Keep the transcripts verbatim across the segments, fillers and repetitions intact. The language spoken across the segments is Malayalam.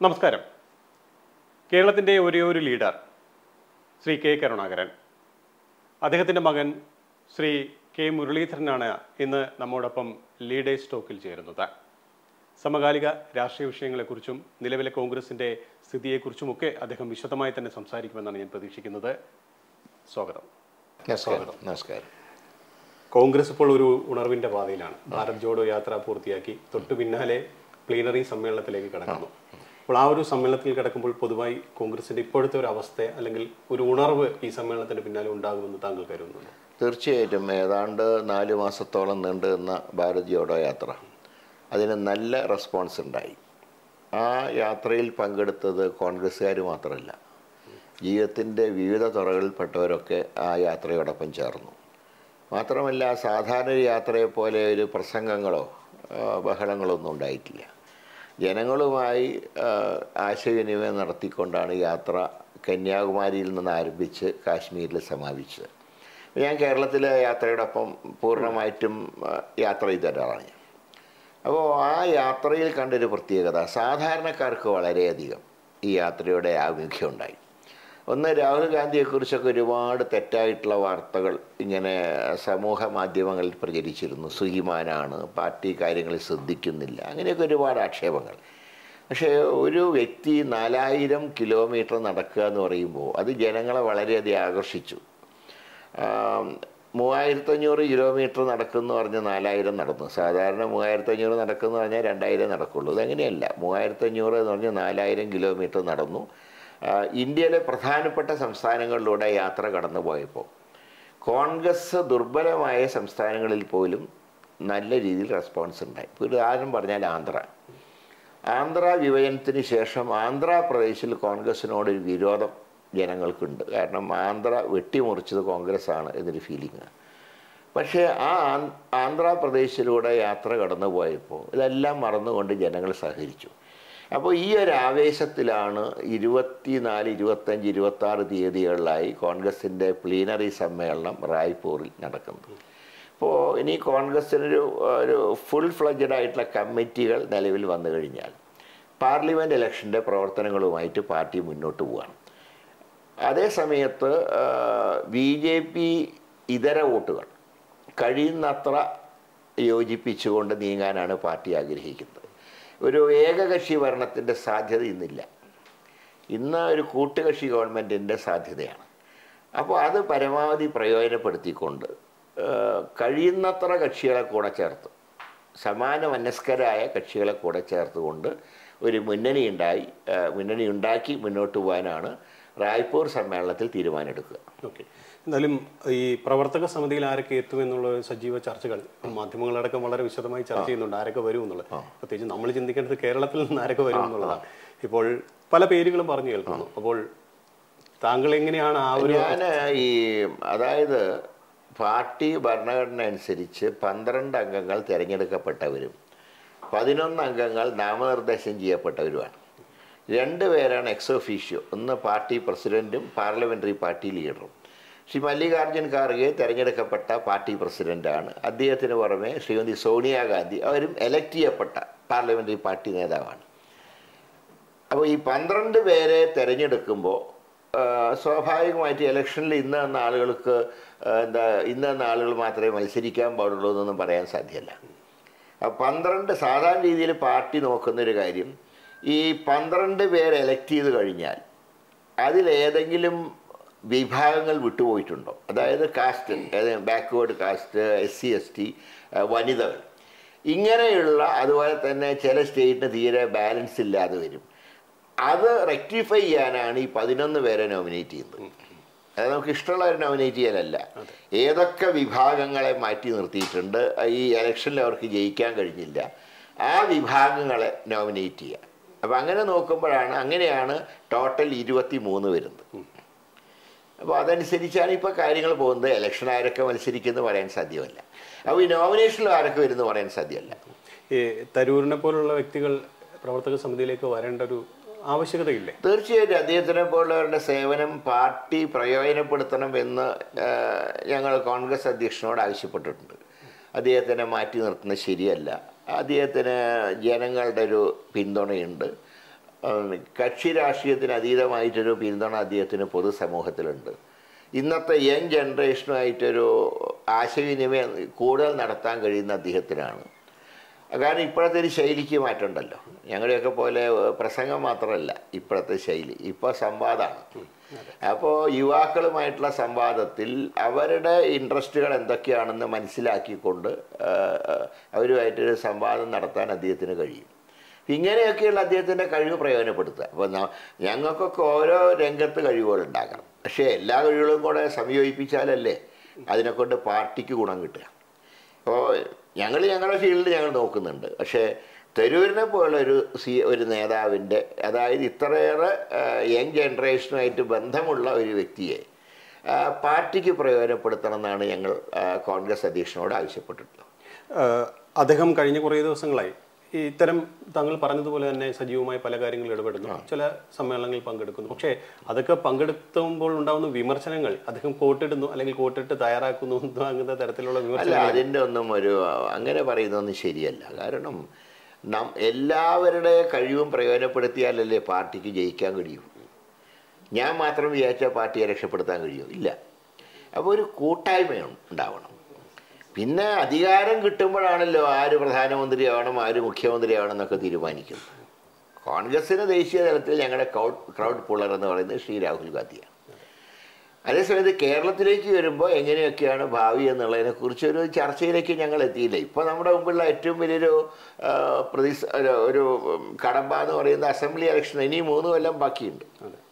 നമസ്കാരം. കേരളത്തിൻ്റെ ഒരേ ഒരു ലീഡർ ശ്രീ കെ കരുണാകരൻ, അദ്ദേഹത്തിൻ്റെ മകൻ ശ്രീ കെ മുരളീധരനാണ് ഇന്ന് നമ്മോടൊപ്പം ലീഡേഴ്സ് ടോക്കിൽ ചേരുന്നത്. സമകാലിക രാഷ്ട്രീയ വിഷയങ്ങളെക്കുറിച്ചും നിലവിലെ കോൺഗ്രസിൻ്റെ സ്ഥിതിയെക്കുറിച്ചുമൊക്കെ അദ്ദേഹം വിശദമായി തന്നെ സംസാരിക്കുമെന്നാണ് ഞാൻ പ്രതീക്ഷിക്കുന്നത്. സ്വാഗതം. നമസ്കാരം. നമസ്കാരം. കോൺഗ്രസ് ഇപ്പോൾ ഒരു ഉണർവിൻ്റെ പാതയിലാണ്. ഭാരത് ജോഡോ യാത്ര പൂർത്തിയാക്കി തൊട്ടു പിന്നാലെ പ്ലീനറി സമ്മേളനത്തിലേക്ക് കടക്കുന്നു. അപ്പോൾ ആ ഒരു സമ്മേളനത്തിൽ കിടക്കുമ്പോൾ പൊതുവായി കോൺഗ്രസിൻ്റെ ഇപ്പോഴത്തെ ഒരു അവസ്ഥ അല്ലെങ്കിൽ ഒരു ഉണർവ് ഈ സമ്മേളനത്തിന് പിന്നാലെ ഉണ്ടാകുമെന്ന് താങ്കൾ കരുതുന്നുണ്ട്? തീർച്ചയായിട്ടും ഏതാണ്ട് നാല് മാസത്തോളം നീണ്ടു നിന്ന ഭാരത് ജോഡോ യാത്ര, അതിന് നല്ല റെസ്പോൺസ് ഉണ്ടായി. ആ യാത്രയിൽ പങ്കെടുത്തത് കോൺഗ്രസ്സുകാർ മാത്രമല്ല, ജീവിതത്തിൻ്റെ വിവിധ തുറകളിൽപ്പെട്ടവരൊക്കെ ആ യാത്രയോടൊപ്പം ചേർന്നു. മാത്രമല്ല, സാധാരണ യാത്രയെപ്പോലെ ഒരു പ്രസംഗങ്ങളോ ബഹളങ്ങളോ ഒന്നും ഉണ്ടായിട്ടില്ല. ജനങ്ങളുമായി ആശയവിനിമയം നടത്തിക്കൊണ്ടാണ് യാത്ര കന്യാകുമാരിയിൽ നിന്ന് ആരംഭിച്ച് കാശ്മീരിൽ സമാപിച്ചത്. ഞാൻ കേരളത്തിലെ യാത്രയോടൊപ്പം പൂർണ്ണമായിട്ടും യാത്ര ചെയ്തൊരാളാണ് ഞാൻ. അപ്പോൾ ആ യാത്രയിൽ കണ്ടൊരു പ്രത്യേകത, സാധാരണക്കാർക്ക് വളരെയധികം ഈ യാത്രയുടെ ആഭിമുഖ്യം ഉണ്ടായി. ഒന്ന്, രാഹുൽ ഗാന്ധിയെക്കുറിച്ചൊക്കെ ഒരുപാട് തെറ്റായിട്ടുള്ള വാർത്തകൾ ഇങ്ങനെ സമൂഹ മാധ്യമങ്ങളിൽ പ്രചരിച്ചിരുന്നു. സുഹിമാനാണ്, പാർട്ടി കാര്യങ്ങളിൽ ശ്രദ്ധിക്കുന്നില്ല, അങ്ങനെയൊക്കെ ഒരുപാട് ആക്ഷേപങ്ങൾ. പക്ഷേ ഒരു വ്യക്തി നാലായിരം കിലോമീറ്റർ നടക്കുക എന്ന് പറയുമ്പോൾ അത് ജനങ്ങളെ വളരെയധികം ആകർഷിച്ചു. മൂവായിരത്തഞ്ഞൂറ് കിലോമീറ്റർ നടക്കുമെന്ന് പറഞ്ഞ് നാലായിരം നടന്നു. സാധാരണ മൂവായിരത്തഞ്ഞൂറ് നടക്കുമെന്ന് പറഞ്ഞാൽ രണ്ടായിരം നടക്കുള്ളൂ. ഇതങ്ങനെയല്ല. മൂവായിരത്തഞ്ഞൂറ് എന്ന് പറഞ്ഞ് നാലായിരം കിലോമീറ്റർ നടന്നു. ഇന്ത്യയിലെ പ്രധാനപ്പെട്ട സംസ്ഥാനങ്ങളിലൂടെ യാത്ര കടന്നു പോയപ്പോൾ കോൺഗ്രസ് ദുർബലമായ സംസ്ഥാനങ്ങളിൽ പോലും നല്ല രീതിയിൽ റെസ്പോൺസ് ഉണ്ടായി. ഇപ്പോൾ ഉദാഹരണം പറഞ്ഞാൽ ആന്ധ്ര ആന്ധ്ര വിഭജനത്തിന് ശേഷം ആന്ധ്രാപ്രദേശിൽ കോൺഗ്രസിനോടൊരു വിരോധം ജനങ്ങൾക്കുണ്ട്. കാരണം ആന്ധ്ര വെട്ടിമുറിച്ചത് കോൺഗ്രസ്സാണ് എന്നൊരു ഫീലിംഗ്. പക്ഷേ ആ ആന്ധ്രാപ്രദേശിലൂടെ യാത്ര കടന്നു പോയപ്പോൾ ഇതെല്ലാം മറന്നുകൊണ്ട് ജനങ്ങൾ സഹകരിച്ചു. അപ്പോൾ ഈ ഒരു ആവേശത്തിലാണ് ഇരുപത്തി നാല് ഇരുപത്തഞ്ച് ഇരുപത്താറ് തീയതികളിലായി കോൺഗ്രസിൻ്റെ പ്ലീനറി സമ്മേളനം റായ്പൂരിൽ നടക്കുന്നത്. അപ്പോൾ ഇനി കോൺഗ്രസ്സിനൊരു ഒരു ഫുൾ ഫ്ലഡ്ജഡ് ആയിട്ടുള്ള കമ്മിറ്റികൾ നിലവിൽ വന്നു കഴിഞ്ഞാൽ പാർലമെൻറ്റ് ഇലക്ഷൻ്റെ പ്രവർത്തനങ്ങളുമായിട്ട് പാർട്ടി മുന്നോട്ട് പോവുകയാണ്. അതേ സമയത്ത് ബി ജെ പി ഇതര വോട്ടുകൾ കഴിയുന്നത്ര യോജിപ്പിച്ചുകൊണ്ട് നീങ്ങാനാണ് പാർട്ടി ആഗ്രഹിക്കുന്നത്. ഒരു ഏകകക്ഷി ഭരണത്തിൻ്റെ സാധ്യത ഇന്നില്ല. ഇന്ന് ഒരു കൂട്ടുകക്ഷി ഗവൺമെൻറ്റിൻ്റെ സാധ്യതയാണ്. അപ്പോൾ അത് പരമാവധി പ്രയോജനപ്പെടുത്തിക്കൊണ്ട് കഴിയുന്നത്ര കക്ഷികളെ കൂടെ ചേർത്ത്, സമാന മനസ്കരായ കക്ഷികളെ കൂടെ ചേർത്തുകൊണ്ട് ഒരു മുന്നണി ഉണ്ടായി മുന്നണി ഉണ്ടാക്കി മുന്നോട്ട് പോകാനാണ് റായ്പൂർ സമ്മേളനത്തിൽ തീരുമാനമെടുക്കുക. ഓക്കെ. എന്നാലും ഈ പ്രവർത്തക സമിതിയിൽ ആരൊക്കെ എത്തുമെന്നുള്ള സജീവ ചർച്ചകൾ മാധ്യമങ്ങളടക്കം വളരെ വിശദമായി ചർച്ച ചെയ്യുന്നുണ്ട്. ആരൊക്കെ വരും എന്നുള്ളത്. പ്രത്യേകിച്ച് നമ്മൾ ചിന്തിക്കേണ്ടത് കേരളത്തിൽ നിന്ന് ആരൊക്കെ വരും എന്നുള്ളതാണ്. ഇപ്പോൾ പല പേരുകളും പറഞ്ഞു കേൾക്കുന്നു. അപ്പോൾ താങ്കൾ എങ്ങനെയാണ് ആ ഒരു ഞാൻ ഈ അതായത് പാർട്ടി ഭരണഘടന അനുസരിച്ച് പന്ത്രണ്ട് അംഗങ്ങൾ തിരഞ്ഞെടുക്കപ്പെട്ടവരും പതിനൊന്ന് അംഗങ്ങൾ നാമനിർദ്ദേശം ചെയ്യപ്പെട്ടവരുമാണ്. രണ്ട് പേരാണ് എക്സ് ഒഫീഷ്യോ. ഒന്ന് പാർട്ടി പ്രസിഡന്റും പാർലമെന്ററി പാർട്ടി ലീഡറും. ശ്രീ മല്ലികാർജ്ജുൻ ഖാർഗെ തിരഞ്ഞെടുക്കപ്പെട്ട പാർട്ടി പ്രസിഡന്റാണ്. അദ്ദേഹത്തിന് പുറമെ ശ്രീമതി സോണിയാഗാന്ധി, അവരും എലക്ട് ചെയ്യപ്പെട്ട പാർലമെന്ററി പാർട്ടി നേതാവാണ്. അപ്പോൾ ഈ പന്ത്രണ്ട് പേരെ തിരഞ്ഞെടുക്കുമ്പോൾ സ്വാഭാവികമായിട്ട് ഇലക്ഷനിൽ ഇന്ന് വന്ന ആളുകൾക്ക് എന്താ ഇന്ന് വന്ന ആളുകൾ മാത്രമേ മത്സരിക്കാൻ പാടുള്ളൂ എന്നൊന്നും പറയാൻ സാധ്യമല്ല. പന്ത്രണ്ട് സാധാരണ രീതിയിൽ പാർട്ടി നോക്കുന്നൊരു കാര്യം, ഈ പന്ത്രണ്ട് പേര് എലക്ട് ചെയ്ത് കഴിഞ്ഞാൽ അതിലേതെങ്കിലും വിഭാഗങ്ങൾ വിട്ടുപോയിട്ടുണ്ടോ, അതായത് caste, backward caste, S C S T, വനിതകൾ, ഇങ്ങനെയുള്ള, അതുപോലെ തന്നെ ചില സ്റ്റേറ്റിന് തീരെ ബാലൻസ് ഇല്ലാതെ വരും. അത് റെക്ടിഫൈ ചെയ്യാനാണ് ഈ പതിനൊന്ന് പേരെ നോമിനേറ്റ് ചെയ്യുന്നത്. അത് നമുക്ക് ഇഷ്ടമുള്ളവരെ നോമിനേറ്റ് ചെയ്യാനല്ല. ഏതൊക്കെ വിഭാഗങ്ങളെ മാറ്റി നിർത്തിയിട്ടുണ്ട്, ഈ ഇലക്ഷനിൽ അവർക്ക് ജയിക്കാൻ കഴിഞ്ഞില്ല, ആ വിഭാഗങ്ങളെ നോമിനേറ്റ് ചെയ്യുക. അപ്പം അങ്ങനെ നോക്കുമ്പോഴാണ് അങ്ങനെയാണ് ടോട്ടൽ ഇരുപത്തി മൂന്ന് വരുന്നത്. അപ്പോൾ അതനുസരിച്ചാണ് ഇപ്പോൾ കാര്യങ്ങൾ പോകുന്നത്. ഇലക്ഷൻ ആരൊക്കെ മത്സരിക്കുമെന്ന് പറയാൻ സാധ്യമല്ല. അപ്പോൾ ഈ നോമിനേഷനിൽ ആരൊക്കെ വരുമെന്ന് പറയാൻ സാധ്യമല്ല. ഈ തരൂരിനെ പോലുള്ള വ്യക്തികൾ പ്രവർത്തക സമിതിയിലേക്ക് വരേണ്ട ഒരു ആവശ്യകതയില്ലേ? തീർച്ചയായിട്ടും അദ്ദേഹത്തിനെ പോലുള്ളവരുടെ സേവനം പാർട്ടി പ്രയോജനപ്പെടുത്തണം എന്ന് ഞങ്ങൾ കോൺഗ്രസ് അധ്യക്ഷനോട് ആവശ്യപ്പെട്ടിട്ടുണ്ട്. അദ്ദേഹത്തിനെ മാറ്റി നിർത്തുന്നത് ശരിയല്ല. അദ്ദേഹത്തിന് ജനങ്ങളുടെ ഒരു പിന്തുണയുണ്ട്. കക്ഷി രാഷ്ട്രീയത്തിന് അതീതമായിട്ടൊരു പിന്തുണ അദ്ദേഹത്തിന് പൊതുസമൂഹത്തിലുണ്ട്. ഇന്നത്തെ യങ് ജനറേഷനുമായിട്ടൊരു ആശയവിനിമയം കൂടുതൽ നടത്താൻ കഴിയുന്ന അദ്ദേഹത്തിനാണ്. കാരണം ഇപ്പോഴത്തെ ഒരു ശൈലിക്ക് മാറ്റമുണ്ടല്ലോ. ഞങ്ങളുടെയൊക്കെ പോലെ പ്രസംഗം മാത്രമല്ല ഇപ്പോഴത്തെ ശൈലി, ഇപ്പോൾ സംവാദമാണ്. അപ്പോൾ യുവാക്കളുമായിട്ടുള്ള സംവാദത്തിൽ അവരുടെ ഇൻട്രസ്റ്റുകൾ എന്തൊക്കെയാണെന്ന് മനസ്സിലാക്കിക്കൊണ്ട് അവരുമായിട്ടൊരു സംവാദം നടത്താൻ അദ്ദേഹത്തിന് കഴിയും. ഇങ്ങനെയൊക്കെയുള്ള അദ്ദേഹത്തിൻ്റെ കഴിവ് പ്രയോജനപ്പെടുത്തുക. അപ്പോൾ ഞങ്ങൾക്കൊക്കെ ഓരോ രംഗത്ത് കഴിവുകളുണ്ടാകണം. പക്ഷേ എല്ലാ കഴിവുകളും കൂടെ സംയോജിപ്പിച്ചാലല്ലേ അതിനെക്കൊണ്ട് പാർട്ടിക്ക് ഗുണം കിട്ടുക. അപ്പോൾ ഞങ്ങൾ ഞങ്ങളുടെ ഫീൽഡിൽ ഞങ്ങൾ നോക്കുന്നുണ്ട്. പക്ഷേ തരൂരിനെ പോലൊരു സി ഒരു നേതാവിൻ്റെ, അതായത് ഇത്രയേറെ യങ് ജനറേഷനുമായിട്ട് ബന്ധമുള്ള ഒരു വ്യക്തിയെ പാർട്ടിക്ക് പ്രയോജനപ്പെടുത്തണം എന്നാണ് ഞങ്ങൾ കോൺഗ്രസ് അധ്യക്ഷനോട് ആവശ്യപ്പെട്ടിട്ടുള്ളത്. അദ്ദേഹം കഴിഞ്ഞ കുറേ ദിവസങ്ങളായി ഈ ഇത്തരം താങ്കൾ പറഞ്ഞതുപോലെ തന്നെ സജീവമായി പല കാര്യങ്ങളിൽ ഇടപെടുന്നു, ചില സമ്മേളനങ്ങളിൽ പങ്കെടുക്കുന്നു. പക്ഷേ അതൊക്കെ പങ്കെടുത്തുമ്പോൾ ഉണ്ടാകുന്ന വിമർശനങ്ങൾ, അദ്ദേഹം കോട്ടിടുന്നു അല്ലെങ്കിൽ കോട്ടിട്ട് തയ്യാറാക്കുന്നു അങ്ങനത്തെ തരത്തിലുള്ള വിമർശനങ്ങൾ, അതിൻ്റെ ഒന്നും ഒരു അങ്ങനെ പറയുന്നതൊന്നും ശരിയല്ല. കാരണം നം എല്ലാവരുടെ കഴിവും പ്രയോജനപ്പെടുത്തിയാലല്ലേ പാർട്ടിക്ക് ജയിക്കാൻ കഴിയൂ. ഞാൻ മാത്രം വിചാരിച്ചാൽ പാർട്ടിയെ രക്ഷപ്പെടുത്താൻ കഴിയുമോ? ഇല്ല. അപ്പോൾ ഒരു കൂട്ടായ്മ ഉണ്ടാവണം. പിന്നെ അധികാരം കിട്ടുമ്പോഴാണല്ലോ ആര് പ്രധാനമന്ത്രിയാവണം ആര് മുഖ്യമന്ത്രിയാവണം എന്നൊക്കെ തീരുമാനിക്കുന്നത്. കോൺഗ്രസിന് ദേശീയ തലത്തിൽ ഞങ്ങളുടെ ക്രൗഡ് ക്രൗഡ് പുള്ളർ എന്ന് പറയുന്നത് ശ്രീ രാഹുൽ ഗാന്ധിയാണ്. അതേസമയത്ത് കേരളത്തിലേക്ക് വരുമ്പോൾ എങ്ങനെയൊക്കെയാണ് ഭാവി എന്നുള്ളതിനെക്കുറിച്ചൊരു ചർച്ചയിലേക്ക് ഞങ്ങൾ എത്തിയില്ല. ഇപ്പോൾ നമ്മുടെ മുമ്പുള്ള ഏറ്റവും വലിയൊരു പ്രതി ഒരു കടമ്പ എന്ന് പറയുന്നത് അസംബ്ലി ഇലക്ഷൻ. ഇനി മൂന്ന് കൊല്ലം ബാക്കിയുണ്ട്.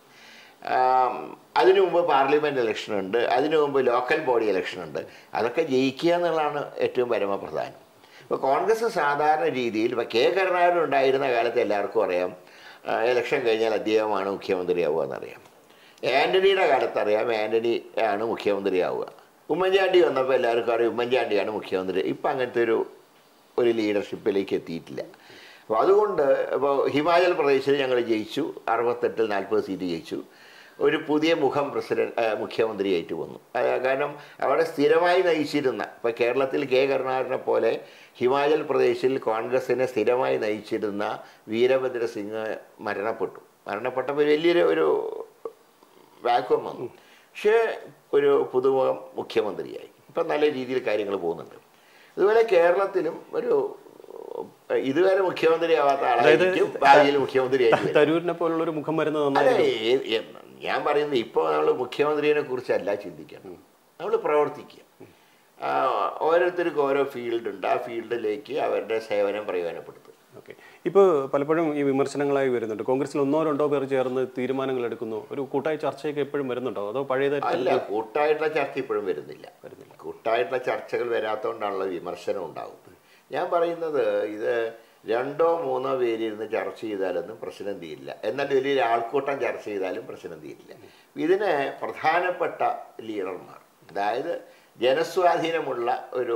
അതിനു മുമ്പ് പാർലമെൻറ്റ് ഇലക്ഷനുണ്ട്, അതിനു മുമ്പ് ലോക്കൽ ബോഡി ഇലക്ഷനുണ്ട്. അതൊക്കെ ജയിക്കുക എന്നുള്ളതാണ് ഏറ്റവും പരമപ്രധാനം. ഇപ്പോൾ കോൺഗ്രസ് സാധാരണ രീതിയിൽ ഇപ്പോൾ കെ കരുണാകരൻ ഉണ്ടായിരുന്ന കാലത്ത് എല്ലാവർക്കും അറിയാം ഇലക്ഷൻ കഴിഞ്ഞാൽ അദ്ദേഹമാണ് മുഖ്യമന്ത്രിയാവുക എന്നറിയാം. ആൻ്റണിയുടെ കാലത്ത് അറിയാം ആൻ്റണി ആണ് മുഖ്യമന്ത്രിയാവുക. ഉമ്മൻചാണ്ടി വന്നപ്പോൾ എല്ലാവർക്കും അറിയാം ഉമ്മൻചാണ്ടിയാണ് മുഖ്യമന്ത്രി. ഇപ്പം അങ്ങനത്തെ ഒരു ഒരു ലീഡർഷിപ്പിലേക്ക് എത്തിയിട്ടില്ല. അപ്പോൾ അതുകൊണ്ട് ഇപ്പോൾ ഹിമാചൽ പ്രദേശിൽ ഞങ്ങൾ ജയിച്ചു, അറുപത്തെട്ടിൽ നാൽപ്പത് സീറ്റ് ജയിച്ചു. ഒരു പുതിയ മുഖം പ്രസിഡന്റ് മുഖ്യമന്ത്രിയായിട്ട് വന്നു. കാരണം അവിടെ സ്ഥിരമായി നയിച്ചിരുന്ന, ഇപ്പോൾ കേരളത്തിൽ കെ കരുണാകരനെ പോലെ ഹിമാചൽ പ്രദേശിൽ കോൺഗ്രസിനെ സ്ഥിരമായി നയിച്ചിരുന്ന വീരഭദ്ര സിംഗ് മരണപ്പെട്ടു. മരണപ്പെട്ടപ്പോൾ വലിയൊരു ഒരു വാക്വം വന്നു. പക്ഷേ ഒരു പുതുമുഖം മുഖ്യമന്ത്രിയായി. ഇപ്പം നല്ല രീതിയിൽ കാര്യങ്ങൾ പോകുന്നുണ്ട്. അതുപോലെ കേരളത്തിലും ഒരു ഇതുവരെ മുഖ്യമന്ത്രിയാവാത്ത ആളായിരിക്കും ഭാവിയിൽ മുഖ്യമന്ത്രിയായി. തരൂരിനെ പോലുള്ള ഒരു മുഖം വരുന്നത് ഞാൻ പറയുന്നത് ഇപ്പോൾ നമ്മൾ മുഖ്യമന്ത്രിയെ കുറിച്ചല്ല ചിന്തിക്കണം, നമ്മൾ പ്രവർത്തിക്കുക. ഓരോരുത്തർക്കും ഓരോ ഫീൽഡുണ്ട്, ആ ഫീൽഡിലേക്ക് അവരുടെ സേവനം പ്രയോജനപ്പെടുത്തും. ഓക്കെ. ഇപ്പോൾ പലപ്പോഴും ഈ വിമർശനങ്ങളായി വരുന്നുണ്ട്, കോൺഗ്രസിൽ ഒന്നോ രണ്ടോ പേർ ചേർന്ന് തീരുമാനങ്ങൾ എടുക്കുന്നു, ഒരു കൂട്ടായ ചർച്ചയൊക്കെ എപ്പോഴും വരുന്നുണ്ടോ അതോ പഴയതായിട്ട്? അല്ല, കൂട്ടായിട്ടുള്ള ചർച്ച ഇപ്പോഴും വരുന്നില്ല വരുന്നില്ല കൂട്ടായിട്ടുള്ള ചർച്ചകൾ വരാത്തതുകൊണ്ടാണുള്ള വിമർശനം ഉണ്ടാകും. ഞാൻ പറയുന്നത് ഇത് രണ്ടോ മൂന്നോ പേരിരുന്ന് ചർച്ച ചെയ്താലൊന്നും പ്രശ്നം തീരില്ല. എന്നാൽ വലിയൊരു ആൾക്കൂട്ടം ചർച്ച ചെയ്താലും പ്രശ്നം തീരില്ല. ഇതിന് പ്രധാനപ്പെട്ട ലീഡർമാർ, അതായത് ജനസ്വാധീനമുള്ള ഒരു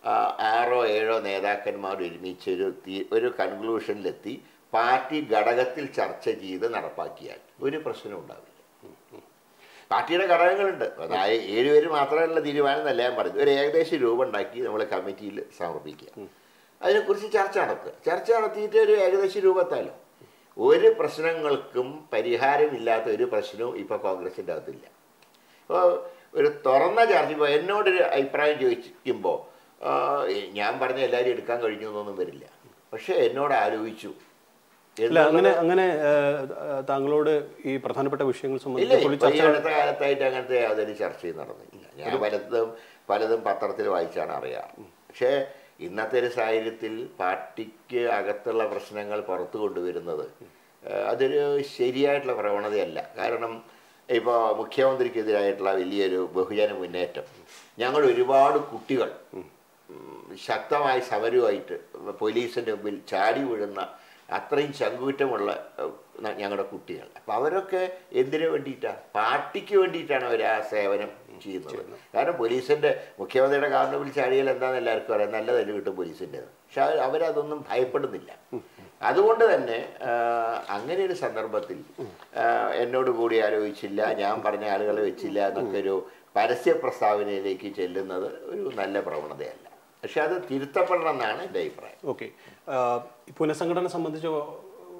ആറോ ഏഴോ നേതാക്കന്മാർ ഒരുമിച്ചൊരു തീ ഒരു കൺക്ലൂഷനിലെത്തി പാർട്ടി ഘടകത്തിൽ ചർച്ച ചെയ്ത് നടപ്പാക്കിയാൽ ഒരു പ്രശ്നം ഉണ്ടാവില്ല. പാർട്ടിയുടെ ഘടകങ്ങളുണ്ട്, അതായത് ഏഴുപേര് മാത്രമുള്ള തീരുമാനം എന്നല്ല ഞാൻ പറഞ്ഞത്. ഒരു ഏകദേശം രൂപ ഉണ്ടാക്കി നമ്മൾ കമ്മിറ്റിയിൽ സമർപ്പിക്കുക, അതിനെക്കുറിച്ച് ചർച്ച നടത്തുക. ചർച്ച നടത്തിയിട്ട് ഒരു ഏകദേശം രൂപത്താലും ഒരു പ്രശ്നങ്ങൾക്കും പരിഹാരമില്ലാത്ത ഒരു പ്രശ്നവും ഇപ്പോൾ കോൺഗ്രസിൻ്റെ അകത്തില്ല. അപ്പോൾ ഒരു തുറന്ന ചർച്ച, ഇപ്പോൾ എന്നോടൊരു അഭിപ്രായം ചോദിക്കുമ്പോൾ ഞാൻ പറഞ്ഞ എല്ലാവരും എടുക്കാൻ കഴിഞ്ഞു എന്നൊന്നും വരില്ല. പക്ഷേ എന്നോട് ആലോചിച്ചു. അങ്ങനെ അങ്ങനെ താങ്കളോട് ഈ പ്രധാനപ്പെട്ട വിഷയങ്ങൾ സംബന്ധിച്ച് അടുത്ത കാലത്തായിട്ട് അങ്ങനത്തെ യാതൊരു ചർച്ചയും നടന്നില്ല. ഞാൻ പലതും പലതും പത്രത്തിൽ വായിച്ചാണ് അറിയാം. പക്ഷേ ഇന്നത്തെ ഒരു സാഹചര്യത്തിൽ പാർട്ടിക്ക് അകത്തുള്ള പ്രശ്നങ്ങൾ പുറത്തു കൊണ്ടുവരുന്നത് അതൊരു ശരിയായിട്ടുള്ള പ്രവണതയല്ല. കാരണം ഇപ്പോൾ മുഖ്യമന്ത്രിക്കെതിരായിട്ടുള്ള വലിയൊരു ബഹുജന മുന്നേറ്റം, ഞങ്ങൾ ഒരുപാട് കുട്ടികൾ ശക്തമായ സമരവുമായിട്ട് പോലീസിൻ്റെ മുമ്പിൽ ചാടി വീഴുന്ന അത്രയും ചങ്കൂറ്റമുള്ള ഞങ്ങളുടെ കുട്ടികൾ. അപ്പോൾ അവരൊക്കെ എന്തിനു വേണ്ടിയിട്ടാണ്? പാർട്ടിക്ക് വേണ്ടിയിട്ടാണ് അവർ ആ സേവനം ചെയ്യുന്നത്. കാരണം പോലീസിൻ്റെ മുഖ്യമന്ത്രിയുടെ കാരണത്തിൽ ചാടിയാൽ എന്താണെന്ന് എല്ലാവർക്കും അറിയാം, നല്ല തല്ല് കിട്ടും പോലീസിൻ്റെത്. പക്ഷെ അവരതൊന്നും ഭയപ്പെടുന്നില്ല. അതുകൊണ്ട് തന്നെ അങ്ങനെ ഒരു സന്ദർഭത്തിൽ എന്നോട് കൂടി ആലോചിച്ചില്ല, ഞാൻ പറഞ്ഞ ആളുകളെ വെച്ചില്ല എന്നൊക്കെ ഒരു പരസ്യ പ്രസ്താവനയിലേക്ക് ചെല്ലുന്നത് ഒരു നല്ല പ്രവണതയല്ല. പക്ഷെ അത് തിരുത്തപ്പെടണം എന്നാണ് എൻ്റെ അഭിപ്രായം. ഓക്കെ. പുനഃസംഘടന സംബന്ധിച്ച്